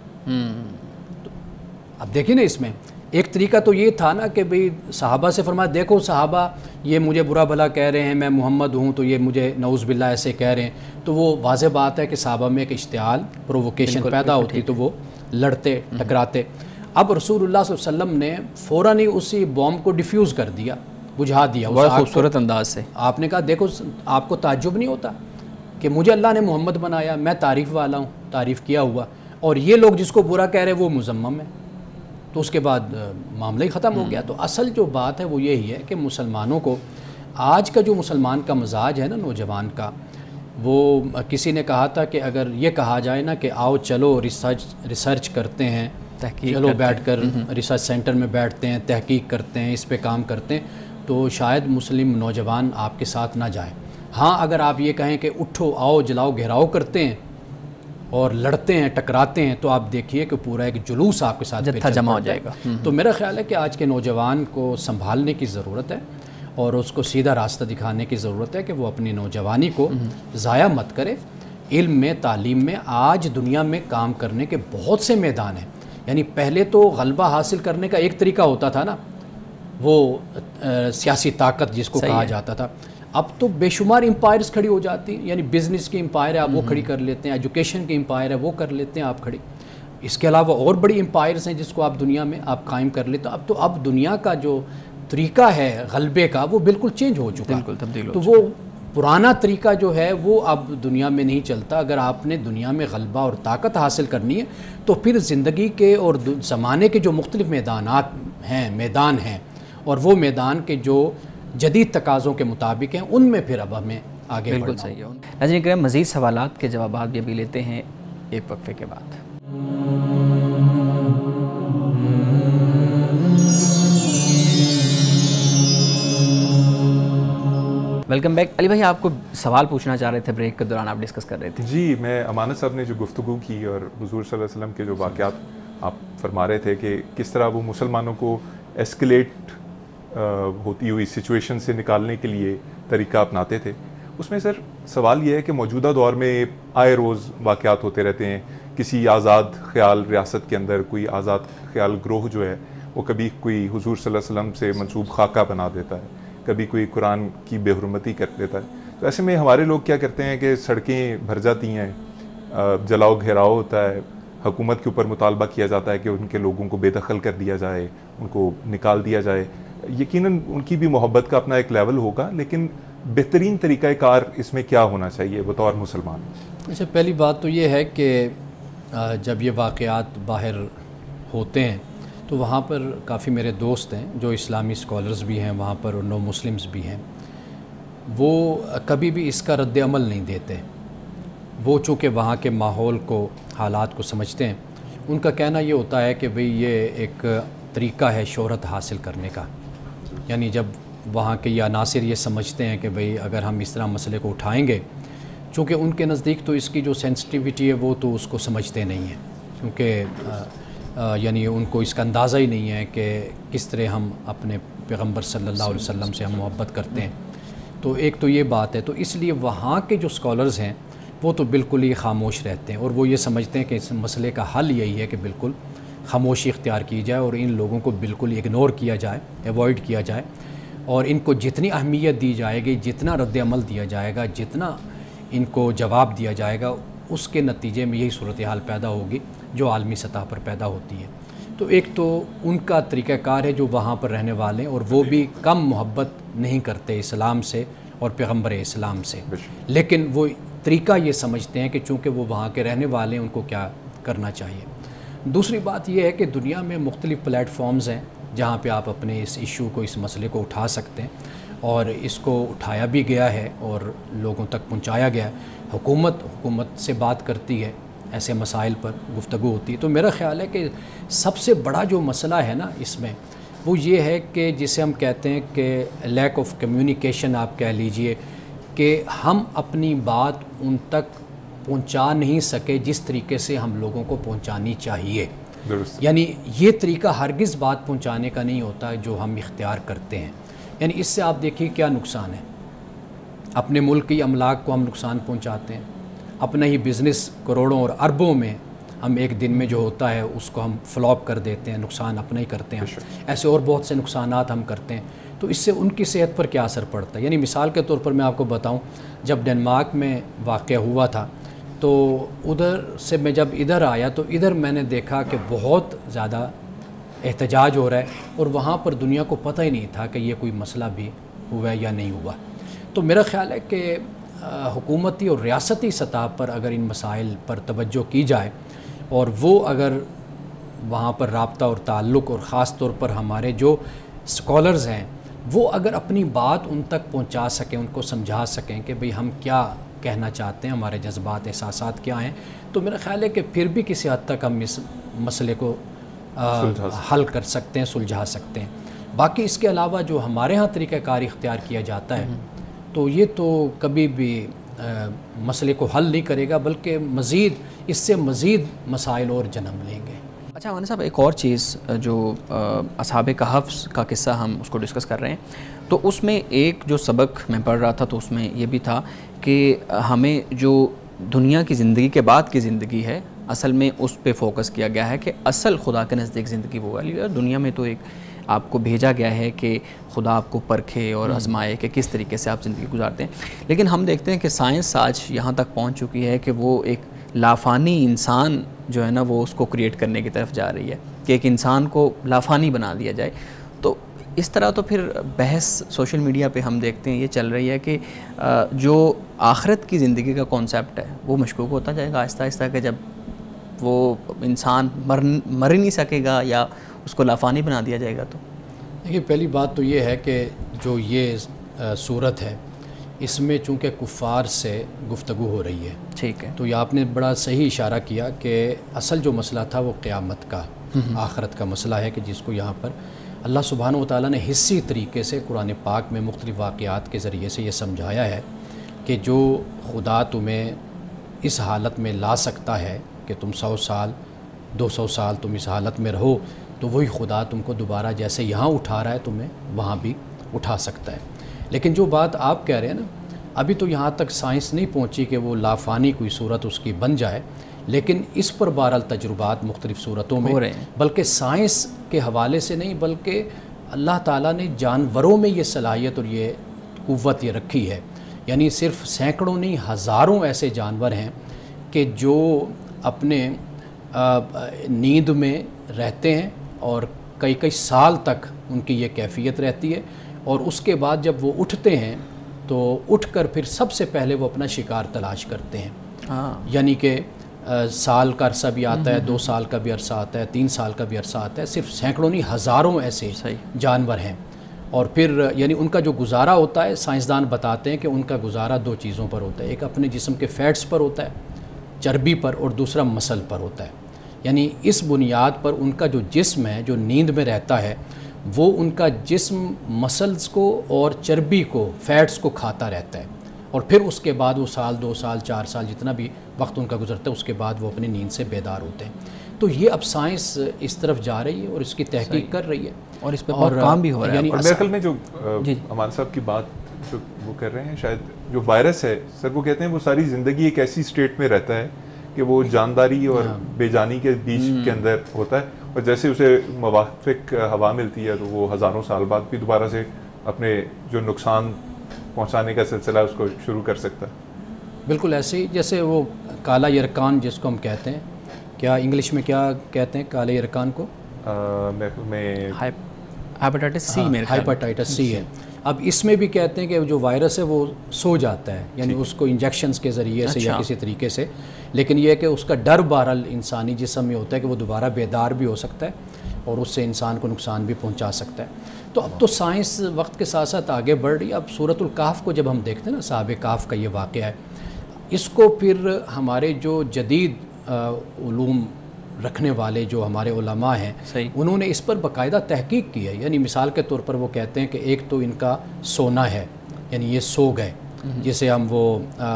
تو اب دیکھیں نا اس میں ایک طریقہ تو یہ تھا نا کہ بھئی صحابہ سے فرمایا دیکھو صحابہ یہ مجھے برا بھلا کہہ رہے ہیں، میں محمد ہوں تو یہ مجھے نعوذ باللہ ایسے کہہ رہے ہیں، تو وہ واضح بات ہے کہ صحابہ میں ایک اشتعال، پرووکیشن پیدا ہوتی تو وہ لڑتے ٹکراتے۔ اب رسول اللہ صلی اللہ علیہ وسلم نے فوراً ہی اسی بوم کو ڈیفیوز کر دیا، بجھا دیا بہت خوبصورت انداز سے۔ آپ نے کہا دیکھو آپ کو تعجب نہیں ہوتا کہ مجھے اللہ نے محمد بنایا، میں تعریف والا ہوں، تعریف کیا ہوا، اور یہ لوگ جس کو برا کہہ رہے ہیں وہ مذمم ہے۔ تو اس کے بعد معاملہ ہی ختم ہو گیا۔ تو اصل جو بات ہے وہ یہی ہے کہ مسلمانوں کو آج کا جو مسلمان کا مزاج ہے نا، نوجوان کا، وہ کسی نے کہا تھا کہ اگر یہ کہا جائے نا کہ آؤ چلو ریسرچ ریسرچ کرتے ہیں، چلو بیٹھ کر ریسرچ سینٹر میں بیٹھتے ہیں، تحقیق کرتے ہیں، اس پہ کام کرتے ہیں، تو شاید مسلم نوجوان آپ کے ساتھ نہ جائیں۔ ہاں اگر آپ یہ کہیں کہ اٹھو آؤ جلاؤ گھیراؤ کرتے ہیں اور لڑتے ہیں ٹکراتے ہیں، تو آپ دیکھیے کہ پورا ایک جلوس آپ کے ساتھ جتھا جمع ہو جائے گا۔ تو میرا خیال ہے کہ آج کے نوجوان کو سنبھالنے کی ضرورت ہے اور اس کو سیدھا راستہ دکھانے کی ضرورت ہے کہ وہ اپنی نوجوانی کو ضائع مت کرے۔ علم میں، تعلیم میں آج دنیا میں کام کرنے کے بہت سے میدان ہیں۔ یعنی پہلے تو غلبہ حاصل کرنے کا ایک طریقہ ہوتا تھا نا، وہ سیاسی طاقت جس کو کہا جاتا تھا۔ اب تو بے شمار امپائرز کھڑی ہو جاتی ہیں، یعنی بزنس کی امپائر ہے آپ وہ کھڑی کر لیتے ہیں، ایجوکیشن کی امپائر ہے وہ کر لیتے ہیں آپ کھڑی، اس کے علاوہ اور بڑی امپائرز ہیں جس کو آپ دنیا میں آپ قائم کر لیتے ہیں۔ اب تو اب دنیا کا جو طریقہ ہے غلبے کا وہ بالکل چینج ہو چکا، بالکل تبدیل ہو تو وہ پرانا طریقہ جو ہے وہ اب دنیا میں نہیں چلتا۔ اگر آپ نے دنیا میں غلبہ اور طاقت حاصل کرنی ہے تو پھر زندگی کے اور زمانے کے جو مختلف میدانات ہیں میدان ہیں اور وہ میدان کے جو جدید تقاضوں کے مطابق ہیں ان میں پھر اب ہمیں آگے بڑھنا۔ بالکل صحیح ہے۔ ناظرین کرام مزید سوالات کے جوابات بھی ابھی لیتے ہیں ایک وقفے کے بعد۔ Welcome back. علی بھائی آپ کو سوال پوچھنا چاہ رہے تھے، بریک کے دوران آپ ڈسکس کر رہے تھے۔ جی میں امانت صاحب نے جو گفتگو کی اور حضور صلی اللہ علیہ وسلم کے جو واقعات آپ فرما رہے تھے کہ کس طرح وہ مسلمانوں کو ایسکلیٹ ہوتی ہوئی سچویشن سے نکالنے کے لیے طریقہ اپناتے تھے، اس میں سر سوال یہ ہے کہ موجودہ دور میں آئے روز واقعات ہوتے رہتے ہیں۔ کسی آزاد خیال ریاست کے اندر کوئی آزاد خیال گروہ جو ہے وہ کبھی کوئی حضور صلی اللہ علیہ وسلم سے منسوب خاکہ بنا دیتا ہے، کبھی کوئی قرآن کی بے حرمتی کر دیتا ہے۔ تو ایسے میں ہمارے لوگ کیا کرتے ہیں کہ سڑکیں بھر جاتی ہیں، جلاؤ گھیراؤ ہوتا ہے، حکومت کے اوپر مطالبہ کیا جاتا ہے کہ ان کے لوگوں کو بے دخل کر دیا جائے، ان کو نکال دیا جائے۔ یقیناً ان کی بھی محبت کا اپنا ایک لیول ہوگا، لیکن بہترین طریقہ کار اس میں کیا ہونا چاہیے بطور مسلمان؟ اچھا، پہلی بات تو یہ ہے کہ جب یہ واقعات باہر ہوتے ہیں تو وہاں پر کافی میرے دوست ہیں جو اسلامی اسکالرز بھی ہیں وہاں پر اور نو مسلمز بھی ہیں، وہ کبھی بھی اس کا رد عمل نہیں دیتے۔ وہ چونکہ وہاں کے ماحول کو حالات کو سمجھتے ہیں، ان کا کہنا یہ ہوتا ہے کہ بھئی یہ ایک طریقہ ہے شہرت حاصل کرنے کا، یعنی جب وہاں کے یہ عناصر یہ سمجھتے ہیں کہ بھئی اگر ہم اس طرح مسئلے کو اٹھائیں گے، چونکہ ان کے نزدیک تو اس کی جو سینسٹیویٹی ہے وہ تو اس کو سمجھتے نہیں ہیں، کیونکہ یعنی ان کو اس کا اندازہ ہی نہیں ہے کہ کس طرح ہم اپنے پیغمبر صلی اللہ علیہ وسلم سے ہم محبت کرتے ہیں۔ تو ایک تو یہ بات ہے، تو اس لیے وہاں کے جو اسکالرز ہیں وہ تو بالکل ہی خاموش رہتے ہیں اور وہ یہ سمجھتے ہیں کہ اس مسئلے کا حل یہی ہے کہ بالکل خاموشی اختیار کی جائے اور ان لوگوں کو بالکل اگنور کیا جائے، ایوائڈ کیا جائے، اور ان کو جتنی اہمیت دی جائے گی، جتنا رد عمل دیا جائے گا، جتنا ان کو جواب دیا جائے گا، اس کے نتیجے میں یہی صورتحال پیدا ہوگی جو عالمی سطح پر پیدا ہوتی ہے۔ تو ایک تو ان کا طریقہ کار ہے جو وہاں پر رہنے والے ہیں، اور وہ بھی کم محبت نہیں کرتے اسلام سے اور پیغمبر اسلام سے، لیکن وہ طریقہ یہ سمجھتے ہیں کہ چونکہ وہ وہاں کے رہنے والے ہیں ان کو کیا کرنا چاہیے۔ دوسری بات یہ ہے کہ دنیا میں مختلف پلیٹ فارمز ہیں جہاں پہ آپ اپنے اس ایشو کو، اس مسئلے کو اٹھا سکتے ہیں، اور اس کو اٹھایا بھی گیا ہے اور لوگوں تک پہنچایا گیا ہے۔ حکومت حکومت سے بات کرتی ہے، ایسے مسائل پر گفتگو ہوتی ہے۔ تو میرا خیال ہے کہ سب سے بڑا جو مسئلہ ہے نا اس میں وہ یہ ہے کہ جسے ہم کہتے ہیں کہ لیک آف کمیونیکیشن آپ کہہ لیجئے، کہ ہم اپنی بات ان تک پہنچا نہیں سکے جس طریقے سے ہم لوگوں کو پہنچانی چاہیے۔ درست۔ یعنی یہ طریقہ ہرگز بات پہنچانے کا نہیں ہوتا جو ہم اختیار کرتے ہیں۔ یعنی اس سے آپ دیکھیے کیا نقصان ہے، اپنے ملک کی املاک کو ہم نقصان پہنچاتے ہیں، اپنا ہی بزنس کروڑوں اور اربوں میں ہم ایک دن میں جو ہوتا ہے اس کو ہم فلاپ کر دیتے ہیں، نقصان اپنا ہی کرتے ہیں، ایسے اور بہت سے نقصانات ہم کرتے ہیں۔ تو اس سے ان کی صحت پر کیا اثر پڑتا ہے؟ یعنی مثال کے طور پر میں آپ کو بتاؤں، جب ڈنمارک میں واقعہ ہوا تھا تو ادھر سے میں جب ادھر آیا تو ادھر میں نے دیکھا کہ بہت زیادہ احتجاج ہو رہا ہے، اور وہاں پر دنیا کو پتہ ہی نہیں تھا کہ یہ کوئی مسئلہ بھی ہوا ہے یا نہیں ہوا۔ تو میرا خیال ہے کہ حکومتی اور ریاستی سطح پر اگر ان مسائل پر توجہ کی جائے اور وہ اگر وہاں پر رابطہ اور تعلق، اور خاص طور پر ہمارے جو اسکالرز ہیں وہ اگر اپنی بات ان تک پہنچا سکیں، ان کو سمجھا سکیں کہ بھئی ہم کیا کہنا چاہتے ہیں، ہمارے جذبات احساسات کیا ہیں، تو میرا خیال ہے کہ پھر بھی کسی حد تک ہم اس مسئلے کو حل کر سکتے ہیں، سلجھا سکتے ہیں۔ باقی اس کے علاوہ جو ہمارے ہاں طریقہ کار اختیار کیا جاتا ہے تو یہ تو کبھی بھی مسئلے کو حل نہیں کرے گا، بلکہ مزید اس سے مزید مسائل اور جنم لیں گے۔ اچھا مولانا صاحب، ایک اور چیز جو اصحاب کہف کا قصہ ہم اس کو ڈسکس کر رہے ہیں، تو اس میں ایک جو سبق میں پڑھ رہا تھا تو اس میں یہ بھی تھا کہ ہمیں جو دنیا کی زندگی کے بعد کی زندگی ہے اصل میں اس پہ فوکس کیا گیا ہے کہ اصل خدا کے نزدیک زندگی وہ والی ہے۔ دنیا میں تو ایک آپ کو بھیجا گیا ہے کہ خدا آپ کو پرکھے اور آزمائے کہ کس طریقے سے آپ زندگی گزارتے ہیں. لیکن ہم دیکھتے ہیں کہ سائنس آج یہاں تک پہنچ چکی ہے کہ وہ ایک لافانی انسان جو ہے نا وہ اس کو کریٹ کرنے کی طرف جا رہی ہے کہ ایک انسان کو لافانی بنا دیا جائے. تو اس طرح تو پھر بحث سوشل میڈیا پہ ہم دیکھتے ہیں یہ چل رہی ہے کہ جو آخرت کی زندگی کا کانسیپٹ ہے وہ مشکوک ہوتا جائے گا آہستہ آہستہ کہ جب وہ انسان مر مر ہی نہیں سکے گا یا اس کو لافانی بنا دیا جائے گا. تو دیکھیے پہلی بات تو یہ ہے کہ جو یہ صورت ہے اس میں چونکہ کفار سے گفتگو ہو رہی ہے. ٹھیک ہے. تو یہ آپ نے بڑا صحیح اشارہ کیا کہ اصل جو مسئلہ تھا وہ قیامت کا آخرت کا مسئلہ ہے کہ جس کو یہاں پر اللہ سبحانہ و تعالیٰ نے حصی طریقے سے قرآن پاک میں مختلف واقعات کے ذریعے سے یہ سمجھایا ہے کہ جو خدا تمہیں اس حالت میں لا سکتا ہے کہ تم سو سال دو سو سال تم اس حالت میں رہو تو وہی خدا تم کو دوبارہ جیسے یہاں اٹھا رہا ہے تمہیں وہاں بھی اٹھا سکتا ہے. لیکن جو بات آپ کہہ رہے ہیں نا ابھی تو یہاں تک سائنس نہیں پہنچی کہ وہ لافانی کوئی صورت اس کی بن جائے, لیکن اس پر بہرحال تجربات مختلف صورتوں میں ہو رہے ہیں, بلکہ سائنس کے حوالے سے نہیں بلکہ اللہ تعالیٰ نے جانوروں میں یہ صلاحیت اور یہ قوت یہ رکھی ہے. یعنی صرف سینکڑوں نہیں ہزاروں ایسے جانور ہیں کہ جو اپنے نیند میں رہتے ہیں اور کئی کئی سال تک ان کی یہ کیفیت رہتی ہے, اور اس کے بعد جب وہ اٹھتے ہیں تو اٹھ کر پھر سب سے پہلے وہ اپنا شکار تلاش کرتے ہیں. ہاں یعنی کہ سال کا عرصہ بھی آتا ہے, دو سال کا بھی عرصہ آتا ہے, تین سال کا بھی عرصہ آتا ہے. صرف سینکڑوں نہیں ہزاروں ایسے جانور ہیں. اور پھر یعنی ان کا جو گزارا ہوتا ہے سائنسدان بتاتے ہیں کہ ان کا گزارا دو چیزوں پر ہوتا ہے, ایک اپنے جسم کے فیٹس پر ہوتا ہے, چربی پر, اور دوسرا مسل پر ہوتا ہے. یعنی اس بنیاد پر ان کا جو جسم ہے جو نیند میں رہتا ہے وہ ان کا جسم مسلز کو اور چربی کو فیٹس کو کھاتا رہتا ہے, اور پھر اس کے بعد وہ سال دو سال چار سال جتنا بھی وقت ان کا گزرتا ہے اس کے بعد وہ اپنی نیند سے بیدار ہوتے ہیں. تو یہ اب سائنس اس طرف جا رہی ہے اور اس کی تحقیق کر رہی ہے اور اس پہ بہت کام بھی ہو رہا ہے. یعنی اور میرے خیال میں جو امان صاحب کی بات جو وہ کر رہے ہیں شاید جو وائرس ہے سر وہ کہتے ہیں وہ ساری زندگی ایک ایسی اسٹیٹ میں رہتا ہے کہ وہ جانداری اور بے جانی کے بیچ کے اندر ہوتا ہے, اور جیسے اسے موافق ہوا ملتی ہے تو وہ ہزاروں سال بعد بھی دوبارہ سے اپنے جو نقصان پہنچانے کا سلسلہ اس کو شروع کر سکتا ہے. بالکل ایسے ہی جیسے وہ کالا یرکان جس کو ہم کہتے ہیں, کیا انگلش میں کیا کہتے ہیں کالے یرکان کو؟ میں ہیپاٹائٹس سی میں ہیپاٹائٹس سی ہے. اب اس میں بھی کہتے ہیں کہ جو وائرس ہے وہ سو جاتا ہے, یعنی اس کو انجیکشنز کے ذریعے سے یا کسی طریقے سے, لیکن یہ ہے کہ اس کا ڈر بہرحال انسانی جسم میں ہوتا ہے کہ وہ دوبارہ بیدار بھی ہو سکتا ہے اور اس سے انسان کو نقصان بھی پہنچا سکتا ہے. تو اب تو سائنس وقت کے ساتھ ساتھ آگے بڑھ رہی ہے. اب سورۃ الکہف کو جب ہم دیکھتے ہیں نا صحابہ کہف کا یہ واقعہ ہے, اس کو پھر ہمارے جو جدید علوم رکھنے والے جو ہمارے علماء ہیں انہوں نے اس پر باقاعدہ تحقیق کی ہے. یعنی مثال کے طور پر وہ کہتے ہیں کہ ایک تو ان کا سونا ہے, یعنی یہ سو گئے, جسے ہم وہ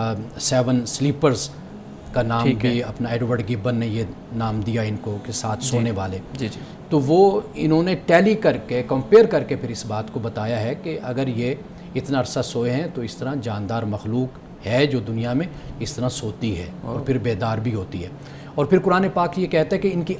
سیون سلیپرز کا نام بھی اپنا ایڈورڈ گبن نے یہ نام دیا ان کو کہ ساتھ سونے والے. جی جی تو وہ انہوں نے ٹیلی کر کے کمپیئر کر کے پھر اس بات کو بتایا ہے کہ اگر یہ اتنا عرصہ سوئے ہیں تو اس طرح جاندار مخلوق ہے جو دنیا میں اس طرح سوتی ہے اور پھر بیدار بھی ہوتی ہے. اور پھر قرآن پاک یہ کہتا ہے کہ ان کی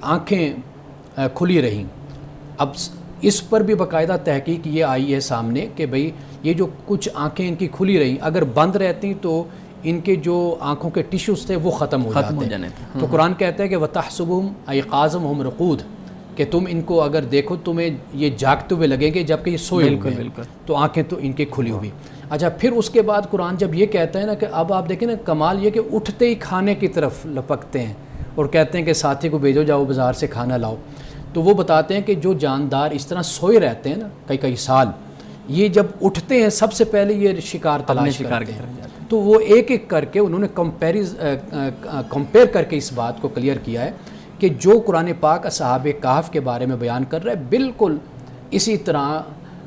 آنکھیں کھلی رہیں. اب اس پر بھی باقاعدہ تحقیق یہ آئی ہے سامنے کہ بھئی یہ جو کچھ آنکھیں ان کی کھلی رہیں اگر بند رہتی تو ان کے جو آنکھوں کے ٹیشوز تھے وہ ختم ہو جاتے ہیں. تو قرآن کہتا ہے کہ وَتَحْسُبُهُمْ أَيْقَاظًا وَهُمْ رُقُودٌ, کہ تم ان کو اگر دیکھو تمہیں یہ جاگتے ہوئے لگیں گے جبکہ یہ سوئے ہوئے ہیں, تو آنکھیں تو ان کی کھلی ہوئی. اچھا پھر اس کے بعد قرآن جب یہ کہتا ہے نا کہ اب آپ دیکھیں نا کمال یہ کہ اٹھتے ہی کھانے کی طرف لپکتے ہیں اور کہتے ہیں کہ ساتھی کو بھیجو جاؤ بازار سے کھانا لاؤ. تو وہ بتاتے ہیں کہ جو جاندار اس طرح سوئے رہتے ہیں نا کئی کئی سال, یہ جب اٹھتے ہیں سب سے پہلے یہ شکار تلاش کرتے ہیں. تو وہ ایک ایک کر کے انہوں نے کمپیریز کمپیئر کر کے اس بات کو کلیئر کیا ہے کہ جو قرآن پاک اصحاب کہف کے بارے میں بیان کر رہا ہے بالکل اسی طرح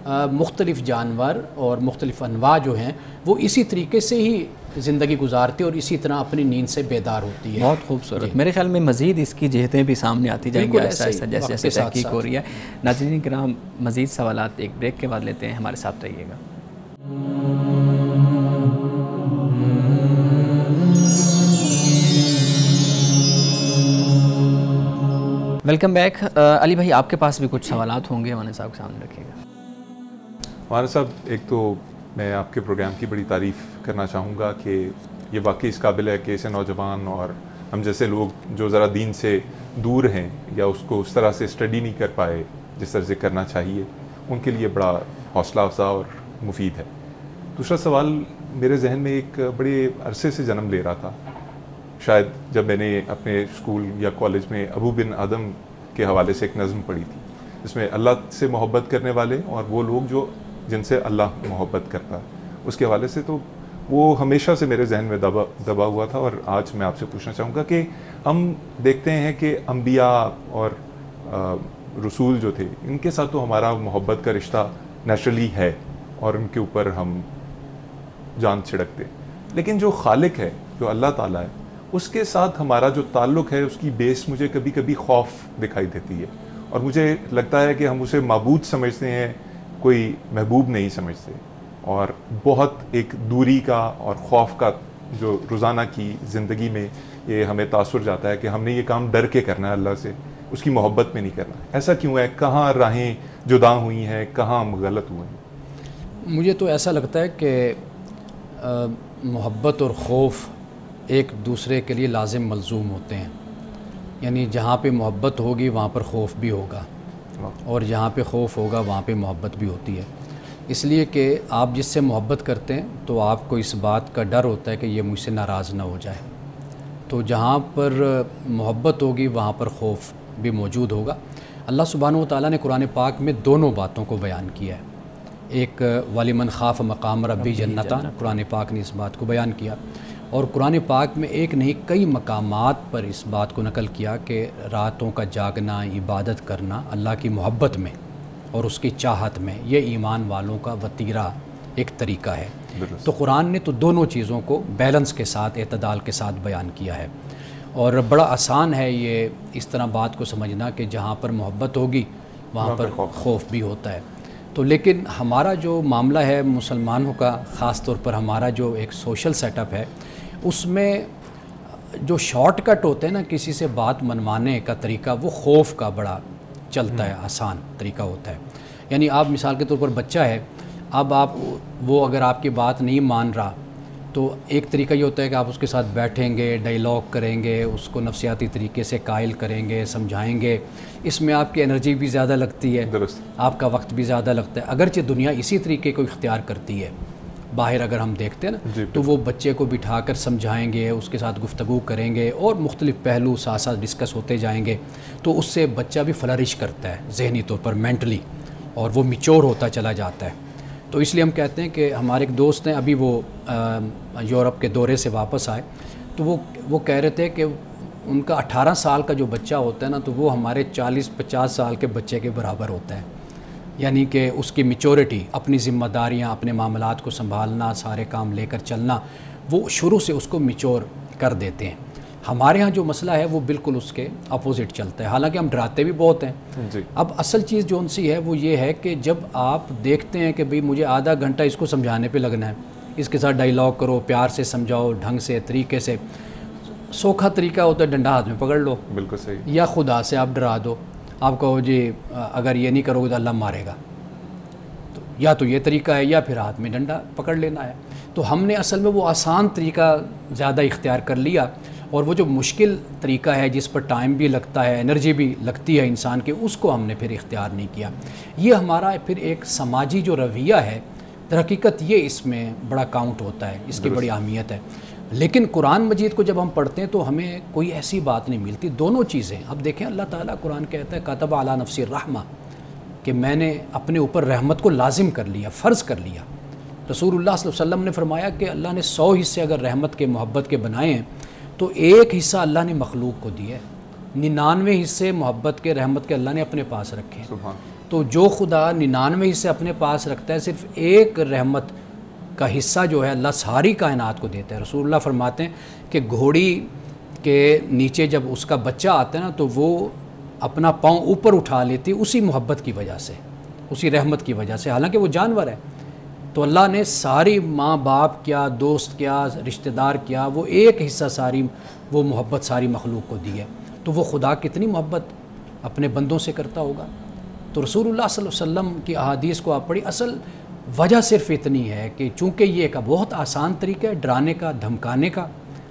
مختلف جانور اور مختلف انواع جو ہیں وہ اسی طریقے سے ہی زندگی گزارتے اور اسی طرح اپنی نیند سے بیدار ہوتی ہے. بہت خوبصورت. میرے خیال میں مزید اس کی جہتیں بھی سامنے آتی جائیں گی ایسا ایسا جیسے جیسے تحقیق ہو رہی ہے. ناظرین کرام مزید سوالات ایک بریک کے بعد لیتے ہیں, ہمارے ساتھ رہیے گا. Welcome back. علی بھائی آپ کے پاس بھی کچھ سوالات ہوں گے، مولانا صاحب کے سامنے رکھیے گا. مولانا صاحب، ایک تو میں آپ کے پروگرام کی بڑی تعریف کرنا چاہوں گا کہ یہ واقعی اس قابل ہے کہ اسے نوجوان اور ہم جیسے لوگ جو ذرا دین سے دور ہیں یا اس کو اس طرح سے اسٹڈی نہیں کر پائے جس طرح سے کرنا چاہیے، ان کے لیے بڑا حوصلہ افزا اور مفید ہے. دوسرا سوال میرے ذہن میں ایک بڑے عرصے سے جنم لے رہا تھا. شاید جب میں نے اپنے اسکول یا کالج میں ابو بن آدم کے حوالے سے ایک نظم پڑھی تھی جس میں اللہ سے محبت کرنے والے اور وہ لوگ جو جن سے اللہ محبت کرتا ہے، اس کے حوالے سے تو وہ ہمیشہ سے میرے ذہن میں دبا دبا ہوا تھا. اور آج میں آپ سے پوچھنا چاہوں گا کہ ہم دیکھتے ہیں کہ انبیاء اور رسول جو تھے ان کے ساتھ تو ہمارا محبت کا رشتہ نیچرلی ہے اور ان کے اوپر ہم جان چھڑکتے، لیکن جو خالق ہے، جو اللہ تعالیٰ ہے، اس کے ساتھ ہمارا جو تعلق ہے اس کی بیس مجھے کبھی کبھی خوف دکھائی دیتی ہے. اور مجھے لگتا ہے کہ ہم اسے معبود سمجھتے ہیں، کوئی محبوب نہیں سمجھتے. اور بہت ایک دوری کا اور خوف کا جو روزانہ کی زندگی میں یہ ہمیں تاثر جاتا ہے کہ ہم نے یہ کام ڈر کے کرنا ہے اللہ سے، اس کی محبت میں نہیں کرنا. ایسا کیوں ہے؟ کہاں راہیں جدا ہوئی ہیں؟ کہاں ہم غلط ہوئے ہیں؟ مجھے تو ایسا لگتا ہے کہ محبت اور خوف ایک دوسرے کے لیے لازم ملزوم ہوتے ہیں. یعنی جہاں پہ محبت ہوگی وہاں پر خوف بھی ہوگا، اور جہاں پہ خوف ہوگا وہاں پہ محبت بھی ہوتی ہے. اس لیے کہ آپ جس سے محبت کرتے ہیں تو آپ کو اس بات کا ڈر ہوتا ہے کہ یہ مجھ سے ناراض نہ ہو جائے. تو جہاں پر محبت ہوگی وہاں پر خوف بھی موجود ہوگا. اللہ سبحانہ و تعالیٰ نے قرآن پاک میں دونوں باتوں کو بیان کیا ہے. ایک وَلِمَنْ خَافَ مَقَامَ رَبِّهِ جَنَّتَانِ، قرآن پاک نے اس بات کو بیان کیا. اور قرآن پاک میں ایک نہیں کئی مقامات پر اس بات کو نقل کیا کہ راتوں کا جاگنا، عبادت کرنا اللہ کی محبت میں اور اس کی چاہت میں، یہ ایمان والوں کا وتیرہ ایک طریقہ ہے. تو قرآن نے تو دونوں چیزوں کو بیلنس کے ساتھ، اعتدال کے ساتھ بیان کیا ہے. اور بڑا آسان ہے یہ اس طرح بات کو سمجھنا کہ جہاں پر محبت ہوگی وہاں پر خوف بھی ہوتا ہے. تو لیکن ہمارا جو معاملہ ہے مسلمانوں کا، خاص طور پر ہمارا جو ایک سوشل سیٹ اپ ہے، اس میں جو شارٹ کٹ ہوتے ہیں نا کسی سے بات منوانے کا طریقہ، وہ خوف کا بڑا چلتا ہے، آسان طریقہ ہوتا ہے. یعنی آپ مثال کے طور پر بچہ ہے، اب آپ وہ اگر آپ کی بات نہیں مان رہا تو ایک طریقہ یہ ہوتا ہے کہ آپ اس کے ساتھ بیٹھیں گے، ڈائیلاگ کریں گے، اس کو نفسیاتی طریقے سے قائل کریں گے، سمجھائیں گے. اس میں آپ کی انرجی بھی زیادہ لگتی ہے، درست، آپ کا وقت بھی زیادہ لگتا ہے. اگرچہ دنیا اسی طریقے کو اختیار کرتی ہے باہر اگر ہم دیکھتے ہیں نا، تو وہ بچے کو بٹھا کر سمجھائیں گے، اس کے ساتھ گفتگو کریں گے اور مختلف پہلو ساتھ ساتھ ڈسکس ہوتے جائیں گے. تو اس سے بچہ بھی فلرش کرتا ہے ذہنی طور پر، مینٹلی، اور وہ میچور ہوتا چلا جاتا ہے. تو اس لیے ہم کہتے ہیں کہ ہمارے ایک دوست ہیں، ابھی وہ یورپ کے دورے سے واپس آئے، تو وہ وہ کہہ رہے تھے کہ ان کا اٹھارہ سال کا جو بچہ ہوتا ہے نا، تو وہ ہمارے چالیس پچاس سال کے بچے کے برابر ہوتا ہے. یعنی کہ اس کی میچورٹی، اپنی ذمہ داریاں، اپنے معاملات کو سنبھالنا، سارے کام لے کر چلنا، وہ شروع سے اس کو میچور کر دیتے ہیں. ہمارے ہاں جو مسئلہ ہے وہ بالکل اس کے اپوزٹ چلتا ہے، حالانکہ ہم ڈراتے بھی بہت ہیں. جی. اب اصل چیز جو ان سی ہے وہ یہ ہے کہ جب آپ دیکھتے ہیں کہ بھئی مجھے آدھا گھنٹہ اس کو سمجھانے پہ لگنا ہے، اس کے ساتھ ڈائیلاگ کرو، پیار سے سمجھاؤ، ڈھنگ سے، طریقے سے. سوکھا طریقہ ہوتا ہے ڈنڈا ہاتھ میں پکڑ لو، بالکل صحیح، یا خدا سے آپ ڈرا دو، آپ کہو جی اگر یہ نہیں کرو گے تو اللہ مارے گا. تو یا تو یہ طریقہ ہے یا پھر ہاتھ میں ڈنڈا پکڑ لینا ہے. تو ہم نے اصل میں وہ آسان طریقہ زیادہ اختیار کر لیا، اور وہ جو مشکل طریقہ ہے جس پر ٹائم بھی لگتا ہے، انرجی بھی لگتی ہے انسان کی، اس کو ہم نے پھر اختیار نہیں کیا. یہ ہمارا پھر ایک سماجی جو رویہ ہے، در حقیقت یہ اس میں بڑا کاؤنٹ ہوتا ہے، اس کی بڑی اہمیت ہے. لیکن قرآن مجید کو جب ہم پڑھتے ہیں تو ہمیں کوئی ایسی بات نہیں ملتی، دونوں چیزیں. اب دیکھیں اللہ تعالیٰ قرآن کہتا ہے کتب علی نفسی الرحمہ، کہ میں نے اپنے اوپر رحمت کو لازم کر لیا، فرض کر لیا. رسول اللہ صلی اللہ علیہ وسلم نے فرمایا کہ اللہ نے سو حصے اگر رحمت کے، محبت کے بنائے ہیں تو ایک حصہ اللہ نے مخلوق کو دیا ہے، ننانوے حصے محبت کے، رحمت کے اللہ نے اپنے پاس رکھے ہیں. تو جو خدا ننانوے حصے اپنے پاس رکھتا ہے، صرف ایک رحمت کا حصہ جو ہے اللہ ساری کائنات کو دیتا ہے. رسول اللہ فرماتے ہیں کہ گھوڑی کے نیچے جب اس کا بچہ آتا ہے نا تو وہ اپنا پاؤں اوپر اٹھا لیتی اسی محبت کی وجہ سے، اسی رحمت کی وجہ سے، حالانکہ وہ جانور ہے. تو اللہ نے ساری ماں باپ کیا، دوست کیا، رشتہ دار کیا، وہ ایک حصہ ساری وہ محبت ساری مخلوق کو دی ہے. تو وہ خدا کتنی محبت اپنے بندوں سے کرتا ہوگا؟ تو رسول اللہ صلی اللہ علیہ وسلم کی احادیث کو آپ پڑھی، اصل وجہ صرف اتنی ہے کہ چونکہ یہ ایک بہت آسان طریقہ ہے ڈرانے کا، دھمکانے کا،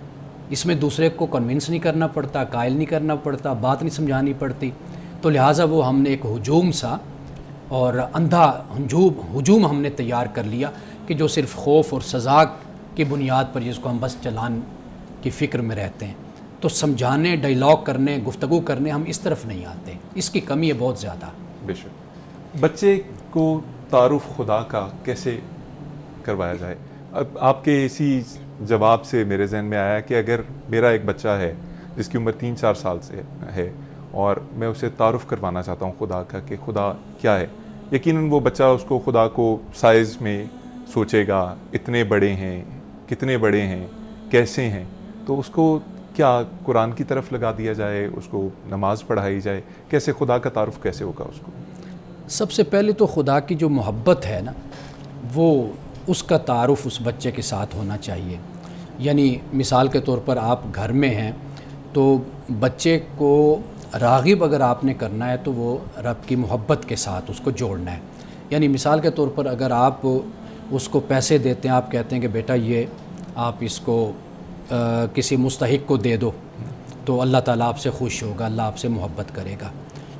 اس میں دوسرے کو کنونس نہیں کرنا پڑتا، قائل نہیں کرنا پڑتا، بات نہیں سمجھانی پڑتی، تو لہٰذا وہ ہم نے ایک ہجوم سا اور اندھا ہجوم ہجوم ہم نے تیار کر لیا کہ جو صرف خوف اور سزا کی بنیاد پر جس کو ہم بس چلان کی فکر میں رہتے ہیں، تو سمجھانے، ڈائیلاگ کرنے، گفتگو کرنے ہم اس طرف نہیں آتے، اس کی کمی ہے بہت زیادہ۔ بے شک۔ بچے کو تعارف خدا کا کیسے کروایا جائے؟ اب آپ کے اسی جواب سے میرے ذہن میں آیا کہ اگر میرا ایک بچہ ہے جس کی عمر تین چار سال سے ہے اور میں اسے تعارف کروانا چاہتا ہوں خدا کا کہ خدا کیا ہے، یقیناً وہ بچہ اس کو خدا کو سائز میں سوچے گا، اتنے بڑے ہیں، کتنے بڑے ہیں، کیسے ہیں، تو اس کو کیا قرآن کی طرف لگا دیا جائے، اس کو نماز پڑھائی جائے، کیسے خدا کا تعارف کیسے ہوگا اس کو؟ سب سے پہلے تو خدا کی جو محبت ہے نا، وہ اس کا تعارف اس بچے کے ساتھ ہونا چاہیے۔ یعنی مثال کے طور پر آپ گھر میں ہیں تو بچے کو راغب اگر آپ نے کرنا ہے تو وہ رب کی محبت کے ساتھ اس کو جوڑنا ہے۔ یعنی مثال کے طور پر اگر آپ اس کو پیسے دیتے ہیں، آپ کہتے ہیں کہ بیٹا یہ آپ اس کو آ, کسی مستحق کو دے دو تو اللہ تعالیٰ آپ سے خوش ہوگا، اللہ آپ سے محبت کرے گا۔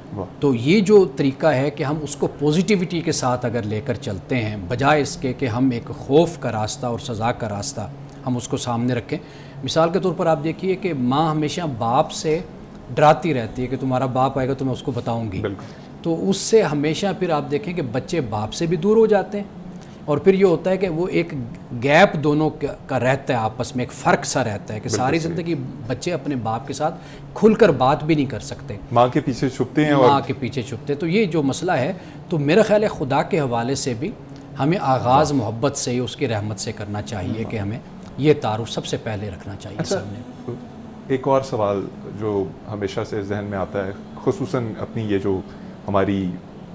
تو یہ جو طریقہ ہے کہ ہم اس کو پوزیٹیوٹی کے ساتھ اگر لے کر چلتے ہیں، بجائے اس کے کہ ہم ایک خوف کا راستہ اور سزا کا راستہ ہم اس کو سامنے رکھیں۔ مثال کے طور پر آپ دیکھیے کہ ماں ہمیشہ باپ سے ڈراتی رہتی ہے کہ تمہارا باپ آئے گا تو میں اس کو بتاؤں گی، تو اس سے ہمیشہ پھر آپ دیکھیں کہ بچے باپ سے بھی دور ہو جاتے ہیں، اور پھر یہ ہوتا ہے کہ وہ ایک گیپ دونوں کا رہتا ہے، آپس میں ایک فرق سا رہتا ہے کہ ساری زندگی بچے اپنے باپ کے ساتھ کھل کر بات بھی نہیں کر سکتے، ماں کے پیچھے چھپتے ہیں، ماں کے پیچھے چھپتے ہیں۔ تو یہ جو مسئلہ ہے، تو میرا خیال ہے خدا کے حوالے سے بھی ہمیں آغاز محبت سے ہی، اس کی رحمت سے کرنا چاہیے کہ ہمیں یہ تعارف سب سے پہلے رکھنا چاہیے سامنے۔ ایک اور سوال جو ہمیشہ سے ذہن میں آتا ہے، خصوصاً اپنی یہ جو ہماری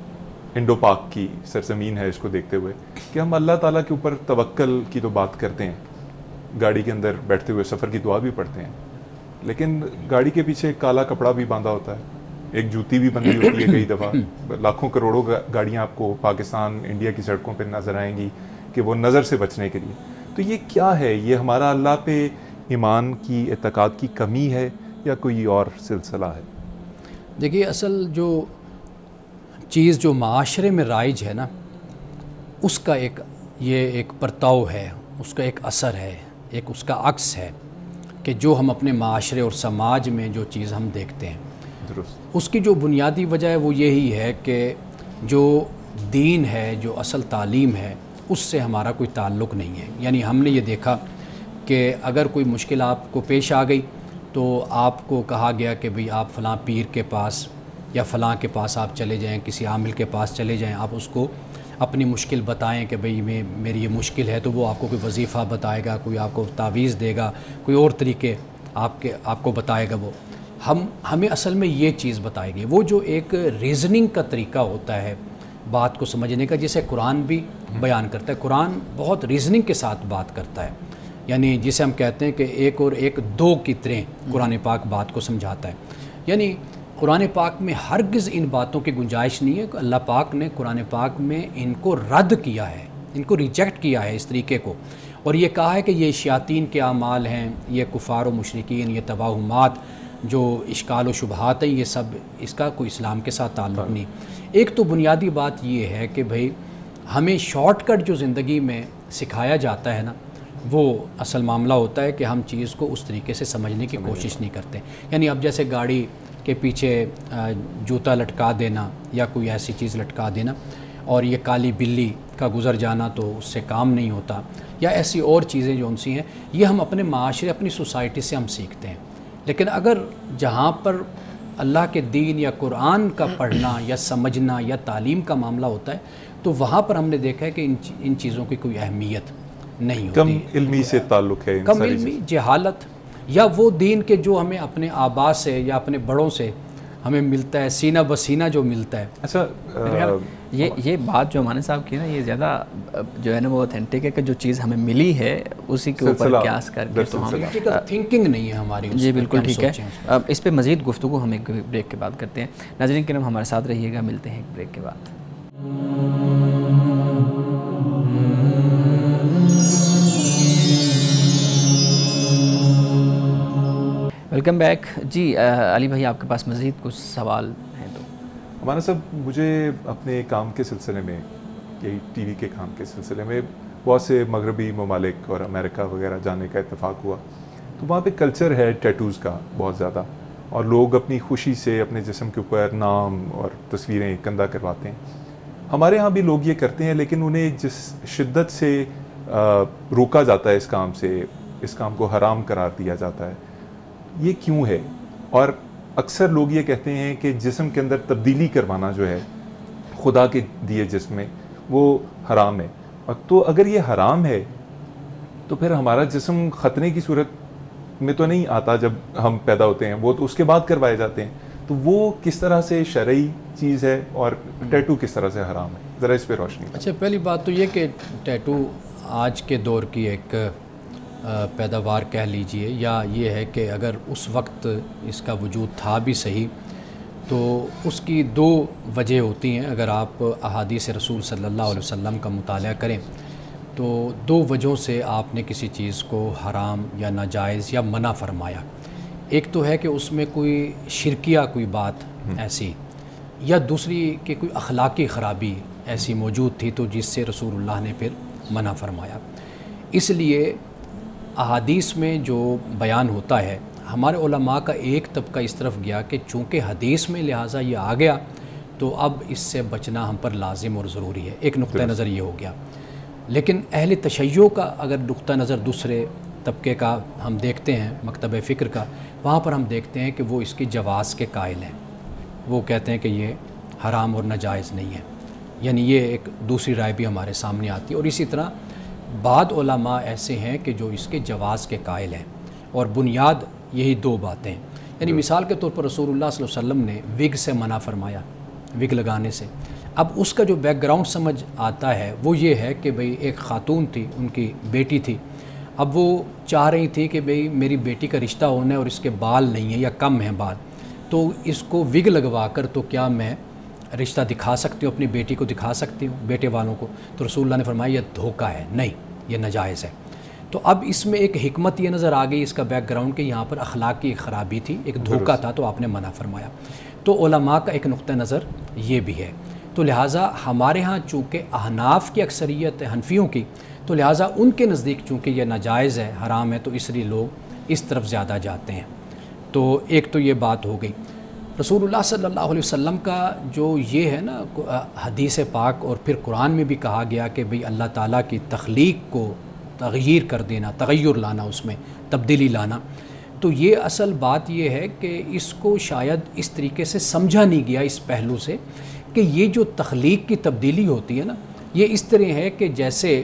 انڈو پاک کی سرزمین ہے اس کو دیکھتے ہوئے، کہ ہم اللہ تعالیٰ کے اوپر توکل کی تو بات کرتے ہیں، گاڑی کے اندر بیٹھتے ہوئے سفر کی دعا بھی پڑھتے ہیں، لیکن گاڑی کے پیچھے کالا کپڑا بھی باندھا ہوتا ہے، ایک جوتی بھی بندھی ہوتی ہے، کئی دفعہ لاکھوں کروڑوں گاڑیاں آپ کو پاکستان، انڈیا کی سڑکوں پہ نظر آئیں گی کہ وہ نظر سے بچنے کے لیے۔ تو یہ کیا ہے؟ یہ ہمارا اللہ پہ ایمان کی، اعتقاد کی کمی ہے یا کوئی اور سلسلہ ہے؟ دیکھیے، اصل جو چیز جو معاشرے میں رائج ہے نا، اس کا ایک یہ ایک پرتاؤ ہے، اس کا ایک اثر ہے، ایک اس کا عکس ہے کہ جو ہم اپنے معاشرے اور سماج میں جو چیز ہم دیکھتے ہیں، درست، اس کی جو بنیادی وجہ ہے وہ یہی ہے کہ جو دین ہے، جو اصل تعلیم ہے، اس سے ہمارا کوئی تعلق نہیں ہے۔ یعنی ہم نے یہ دیکھا کہ اگر کوئی مشکل آپ کو پیش آ گئی تو آپ کو کہا گیا کہ بھئی آپ فلاں پیر کے پاس یا فلاں کے پاس آپ چلے جائیں، کسی عامل کے پاس چلے جائیں، آپ اس کو اپنی مشکل بتائیں کہ بھئی میں میری یہ مشکل ہے، تو وہ آپ کو کوئی وظیفہ بتائے گا، کوئی آپ کو تعویذ دے گا، کوئی اور طریقے آپ کے آپ کو بتائے گا۔ وہ ہم ہمیں اصل میں یہ چیز بتائے گی، وہ جو ایک ریزننگ کا طریقہ ہوتا ہے بات کو سمجھنے کا، جسے قرآن بھی بیان کرتا ہے۔ قرآن بہت ریزننگ کے ساتھ بات کرتا ہے، یعنی جسے ہم کہتے ہیں کہ ایک اور ایک دو کی طرح قرآن پاک بات کو سمجھاتا ہے۔ یعنی قرآن پاک میں ہرگز ان باتوں کی گنجائش نہیں ہے کہ اللہ پاک نے قرآن پاک میں ان کو رد کیا ہے، ان کو ریجیکٹ کیا ہے اس طریقے کو، اور یہ کہا ہے کہ یہ شیاطین کے اعمال ہیں، یہ کفار و مشرکین، یہ توہمات جو اشکال و شبہات ہیں، یہ سب اس کا کوئی اسلام کے ساتھ تعلق نہیں۔ ایک تو بنیادی بات یہ ہے کہ بھئی ہمیں شارٹ کٹ جو زندگی میں سکھایا جاتا ہے نا، وہ اصل معاملہ ہوتا ہے کہ ہم چیز کو اس طریقے سے سمجھنے کی کوشش نہیں کرتے۔ یعنی اب جیسے گاڑی کے پیچھے جوتا لٹکا دینا یا کوئی ایسی چیز لٹکا دینا، اور یہ کالی بلی کا گزر جانا تو اس سے کام نہیں ہوتا، یا ایسی اور چیزیں جو ان سی ہیں، یہ ہم اپنے معاشرے، اپنی سوسائٹی سے ہم سیکھتے ہیں۔ لیکن اگر جہاں پر اللہ کے دین یا قرآن کا پڑھنا یا سمجھنا یا تعلیم کا معاملہ ہوتا ہے، تو وہاں پر ہم نے دیکھا ہے کہ ان ان چیزوں کی کوئی اہمیت نہیں ہوتی۔ کم علمی سے تعلق ہے، کم علمی، جہالت، یا وہ دین کے جو ہمیں اپنے آبا سے یا اپنے بڑوں سے ہمیں ملتا ہے سینہ بسینہ جو ملتا ہے. اچھا یہ یہ بات جو مانے صاحب کی نا یہ زیادہ جو ہے نا وہ اوتھینٹک ہے کہ جو چیز ہمیں ملی ہے اسی کے اوپر قیاس کر کے تو ہم تھنکنگ نہیں ہے ہماری. جی بالکل ٹھیک ہے. اب اس پہ مزید گفتگو ہم ایک بریک کے بعد کرتے ہیں. ناظرین کرام ہمارے ساتھ رہیے گا, ملتے ہیں ایک بریک کے بعد. Welcome back. جی علی بھائی آپ کے پاس مزید کچھ سوال ہیں تو. ہمارا صاحب مجھے اپنے کام کے سلسلے میں یہی ٹی وی کے کام کے سلسلے میں بہت سے مغربی ممالک اور امریکہ وغیرہ جانے کا اتفاق ہوا, تو وہاں پہ کلچر ہے ٹیٹوز کا بہت زیادہ, اور لوگ اپنی خوشی سے اپنے جسم کے اوپر نام اور تصویریں کندہ کرواتے ہیں. ہمارے ہاں بھی لوگ یہ کرتے ہیں, لیکن انہیں جس شدت سے روکا جاتا ہے اس کام سے, اس کام کو حرام قرار دیا جاتا ہے, یہ کیوں ہے؟ اور اکثر لوگ یہ کہتے ہیں کہ جسم کے اندر تبدیلی کروانا جو ہے خدا کے دیے جسم میں وہ حرام ہے. اور تو اگر یہ حرام ہے تو پھر ہمارا جسم ختنے کی صورت میں تو نہیں آتا جب ہم پیدا ہوتے ہیں, وہ تو اس کے بعد کروائے جاتے ہیں. تو وہ کس طرح سے شرعی چیز ہے اور ٹیٹو کس طرح سے حرام ہے؟ ذرا اس پہ روشنی. اچھا, پہلی بات تو یہ کہ ٹیٹو آج کے دور کی ایک پیداوار کہہ لیجئے, یا یہ ہے کہ اگر اس وقت اس کا وجود تھا بھی صحیح تو اس کی دو وجہ ہوتی ہیں. اگر آپ احادیث رسول صلی اللہ علیہ وسلم کا مطالعہ کریں تو دو وجہوں سے آپ نے کسی چیز کو حرام یا ناجائز یا منع فرمایا. ایک تو ہے کہ اس میں کوئی شرکیہ کوئی بات ایسی, یا دوسری کہ کوئی اخلاقی خرابی ایسی موجود تھی تو جس سے رسول اللہ نے پھر منع فرمایا. اس لیے احادیث میں جو بیان ہوتا ہے, ہمارے علماء کا ایک طبقہ اس طرف گیا کہ چونکہ حدیث میں لہٰذا یہ آ گیا تو اب اس سے بچنا ہم پر لازم اور ضروری ہے. ایک نقطہ نظر یہ ہو گیا. لیکن اہل تشیع کا اگر نقطہ نظر دوسرے طبقے کا ہم دیکھتے ہیں, مکتب فکر کا, وہاں پر ہم دیکھتے ہیں کہ وہ اس کی جواز کے قائل ہیں. وہ کہتے ہیں کہ یہ حرام اور ناجائز نہیں ہے. یعنی یہ ایک دوسری رائے بھی ہمارے سامنے آتی ہے. اور اسی طرح بعض علماء ایسے ہیں کہ جو اس کے جواز کے قائل ہیں, اور بنیاد یہی دو باتیں. یعنی مثال کے طور پر رسول اللہ صلی اللہ علیہ وسلم نے وگ سے منع فرمایا, وگ لگانے سے. اب اس کا جو بیک گراؤنڈ سمجھ آتا ہے وہ یہ ہے کہ بھئی ایک خاتون تھی, ان کی بیٹی تھی, اب وہ چاہ رہی تھی کہ بھئی میری بیٹی کا رشتہ ہونا ہے اور اس کے بال نہیں ہیں یا کم ہیں بال, تو اس کو وگ لگوا کر تو کیا میں رشتہ دکھا سکتی ہوں, اپنی بیٹی کو دکھا سکتی ہوں, بیٹے والوں کو؟ تو رسول اللہ نے فرمایا یہ دھوکہ ہے, نہیں یہ ناجائز ہے. تو اب اس میں ایک حکمت یہ نظر آ گئی اس کا بیک گراؤنڈ کہ یہاں پر اخلاق کی خرابی تھی, ایک دھوکہ تھا, تو آپ نے منع فرمایا. تو علماء کا ایک نقطہ نظر یہ بھی ہے. تو لہٰذا ہمارے ہاں چونکہ احناف کی اکثریت ہے, حنفیوں کی, تو لہٰذا ان کے نزدیک چونکہ یہ ناجائز ہے, حرام ہے, تو اس لیے لوگ اس طرف زیادہ جاتے ہیں. تو ایک تو یہ بات ہو گئی. رسول اللہ صلی اللہ علیہ وسلم کا جو یہ ہے نا حدیث پاک, اور پھر قرآن میں بھی کہا گیا کہ بھئی اللہ تعالیٰ کی تخلیق کو تغیر کر دینا, تغیر لانا, اس میں تبدیلی لانا, تو یہ اصل بات یہ ہے کہ اس کو شاید اس طریقے سے سمجھا نہیں گیا اس پہلو سے کہ یہ جو تخلیق کی تبدیلی ہوتی ہے نا, یہ اس طرح ہے کہ جیسے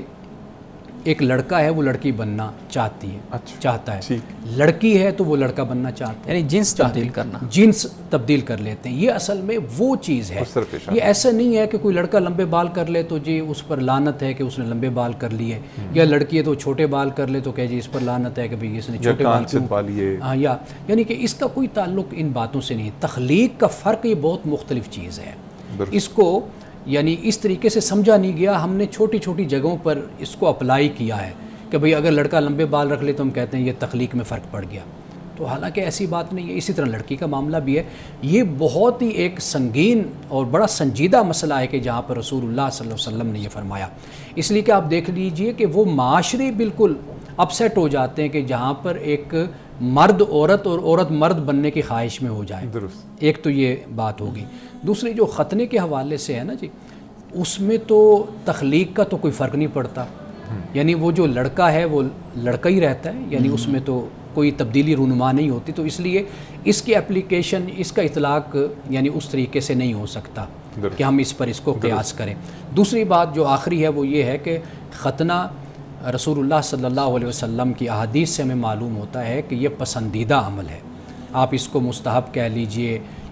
ایک لڑکا ہے وہ لڑکی بننا چاہتی ہے, اچھا چاہتا ہے, لڑکی ہے تو وہ لڑکا بننا چاہتا ہے, یعنی جنس تبدیل کرنا, جنس تبدیل کر لیتے ہیں. یہ اصل میں وہ چیز ہے. یہ ایسا نہیں ہے کہ کوئی لڑکا لمبے بال کر لے تو جی اس پر لعنت ہے کہ اس نے لمبے بال کر لیے, یا لڑکی ہے تو چھوٹے بال کر لے تو کہ جی اس پر لعنت ہے کہ بھئی اس نے چھوٹے بال کیوں, ہاں, یا یعنی کہ اس کا کوئی تعلق ان باتوں سے نہیں. تخلیق کا فرق یہ بہت مختلف چیز ہے. اس کو یعنی اس طریقے سے سمجھا نہیں گیا. ہم نے چھوٹی چھوٹی جگہوں پر اس کو اپلائی کیا ہے کہ بھئی اگر لڑکا لمبے بال رکھ لے تو ہم کہتے ہیں یہ تخلیق میں فرق پڑ گیا. تو حالانکہ ایسی بات نہیں ہے. اسی طرح لڑکی کا معاملہ بھی ہے. یہ بہت ہی ایک سنگین اور بڑا سنجیدہ مسئلہ ہے کہ جہاں پر رسول اللہ صلی اللہ علیہ وسلم نے یہ فرمایا. اس لیے کہ آپ دیکھ لیجئے کہ وہ معاشرے بالکل اپسیٹ ہو جاتے ہیں کہ جہاں پر ایک مرد عورت اور عورت مرد بننے کی خواہش میں ہو جائے. ایک تو یہ بات ہوگی. دوسری جو ختنے کے حوالے سے ہے نا جی, اس میں تو تخلیق کا تو کوئی فرق نہیں پڑتا. یعنی وہ جو لڑکا ہے وہ لڑکا ہی رہتا ہے, یعنی اس میں تو کوئی تبدیلی رونما نہیں ہوتی. تو اس لیے اس کی اپلیکیشن, اس کا اطلاق یعنی اس طریقے سے نہیں ہو سکتا کہ ہم اس پر اس کو قیاس کریں. دوسری بات جو آخری ہے وہ یہ ہے کہ ختنہ رسول اللہ صلی اللہ علیہ وسلم کی احادیث سے ہمیں معلوم ہوتا ہے کہ یہ پسندیدہ عمل ہے. آپ اس کو مستحب کہہ لیجئے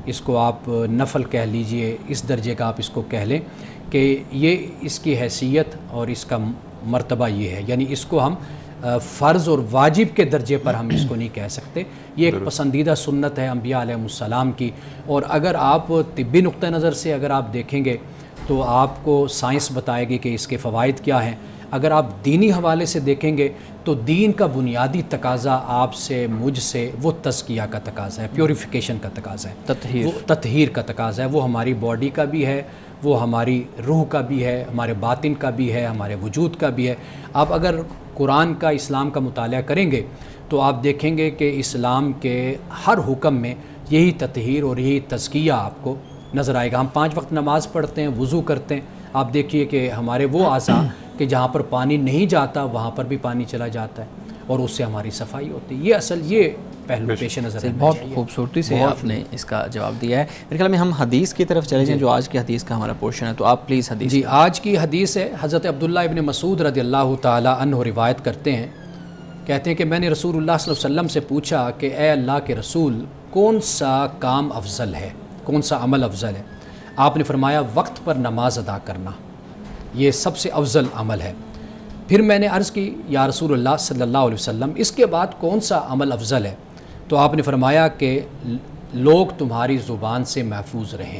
اس کو آپ نفل کہہ لیجئے، اس درجے کا آپ اس کو کہہ لیں کہ یہ اس کی حیثیت اور اس کا مرتبہ یہ ہے، یعنی اس کو ہم فرض اور واجب کے درجے پر ہم اس کو نہیں کہہ سکتے، یہ ایک پسندیدہ سنت ہے انبیاء علیہ السلام کی۔ اور اگر آپ طبی نقطہ نظر سے اگر آپ دیکھیں گے تو آپ کو سائنس بتائے گی کہ اس کے فوائد کیا ہیں، اگر آپ دینی حوالے سے دیکھیں گے تو دین کا بنیادی تقاضا آپ سے مجھ سے وہ تزکیہ کا تقاضا ہے، پیوریفیکیشن کا تقاضا ہے، تطہیر وہ تطہیر کا تقاضا ہے، وہ ہماری باڈی کا بھی ہے، وہ ہماری روح کا بھی ہے، ہمارے باطن کا بھی ہے، ہمارے وجود کا بھی ہے۔ آپ اگر قرآن کا، اسلام کا مطالعہ کریں گے تو آپ دیکھیں گے کہ اسلام کے ہر حکم میں یہی تطہیر اور یہی تزکیہ آپ کو نظر آئے گا۔ ہم پانچ وقت نماز پڑھتے ہیں، وضو کرتے ہیں، آپ دیکھیے کہ ہمارے وہ اعضاء کہ جہاں پر پانی نہیں جاتا وہاں پر بھی پانی چلا جاتا ہے اور اس سے ہماری صفائی ہوتی ہے۔ یہ اصل یہ پہلو پیش نظر ہے۔ بہت خوبصورتی سے آپ نے اس کا جواب دیا ہے۔ میرے خیال میں ہم حدیث کی طرف چلے جائیں جو آج کی حدیث کا ہمارا پورشن ہے، تو آپ پلیز حدیث۔ جی، آج کی حدیث ہے، حضرت عبداللہ ابن مسعود رضی اللہ تعالی عنہ روایت کرتے ہیں، کہتے ہیں کہ میں نے رسول اللہ صلی اللہ علیہ وسلم سے پوچھا کہ اے اللہ کے رسول، کون سا کام افضل ہے، کون سا عمل افضل ہے؟ آپ نے فرمایا وقت پر نماز ادا کرنا، یہ سب سے افضل عمل ہے۔ پھر میں نے عرض کی یا رسول اللہ صلی اللہ علیہ وسلم، اس کے بعد کون سا عمل افضل ہے؟ تو آپ نے فرمایا کہ لوگ تمہاری زبان سے محفوظ رہیں۔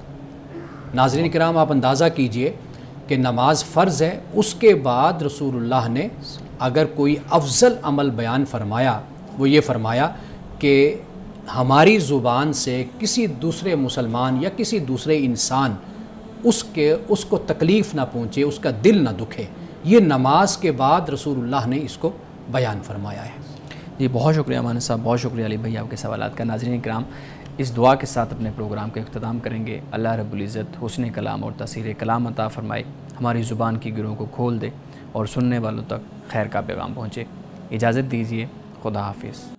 ناظرین کرام، آپ اندازہ کیجئے کہ نماز فرض ہے، اس کے بعد رسول اللہ نے اگر کوئی افضل عمل بیان فرمایا، وہ یہ فرمایا کہ ہماری زبان سے کسی دوسرے مسلمان یا کسی دوسرے انسان اس کے اس کو تکلیف نہ پہنچے، اس کا دل نہ دکھے۔ یہ نماز کے بعد رسول اللہ نے اس کو بیان فرمایا ہے۔ جی، بہت شکریہ مانس صاحب، بہت شکریہ علی بھائی آپ کے سوالات کا۔ ناظرین کرام، اس دعا کے ساتھ اپنے پروگرام کا اختتام کریں گے۔ اللہ رب العزت حسن کلام اور تاثیر کلام عطا فرمائے، ہماری زبان کی گروہ کو کھول دے اور سننے والوں تک خیر کا پیغام پہنچے۔ اجازت دیجیے، خدا حافظ۔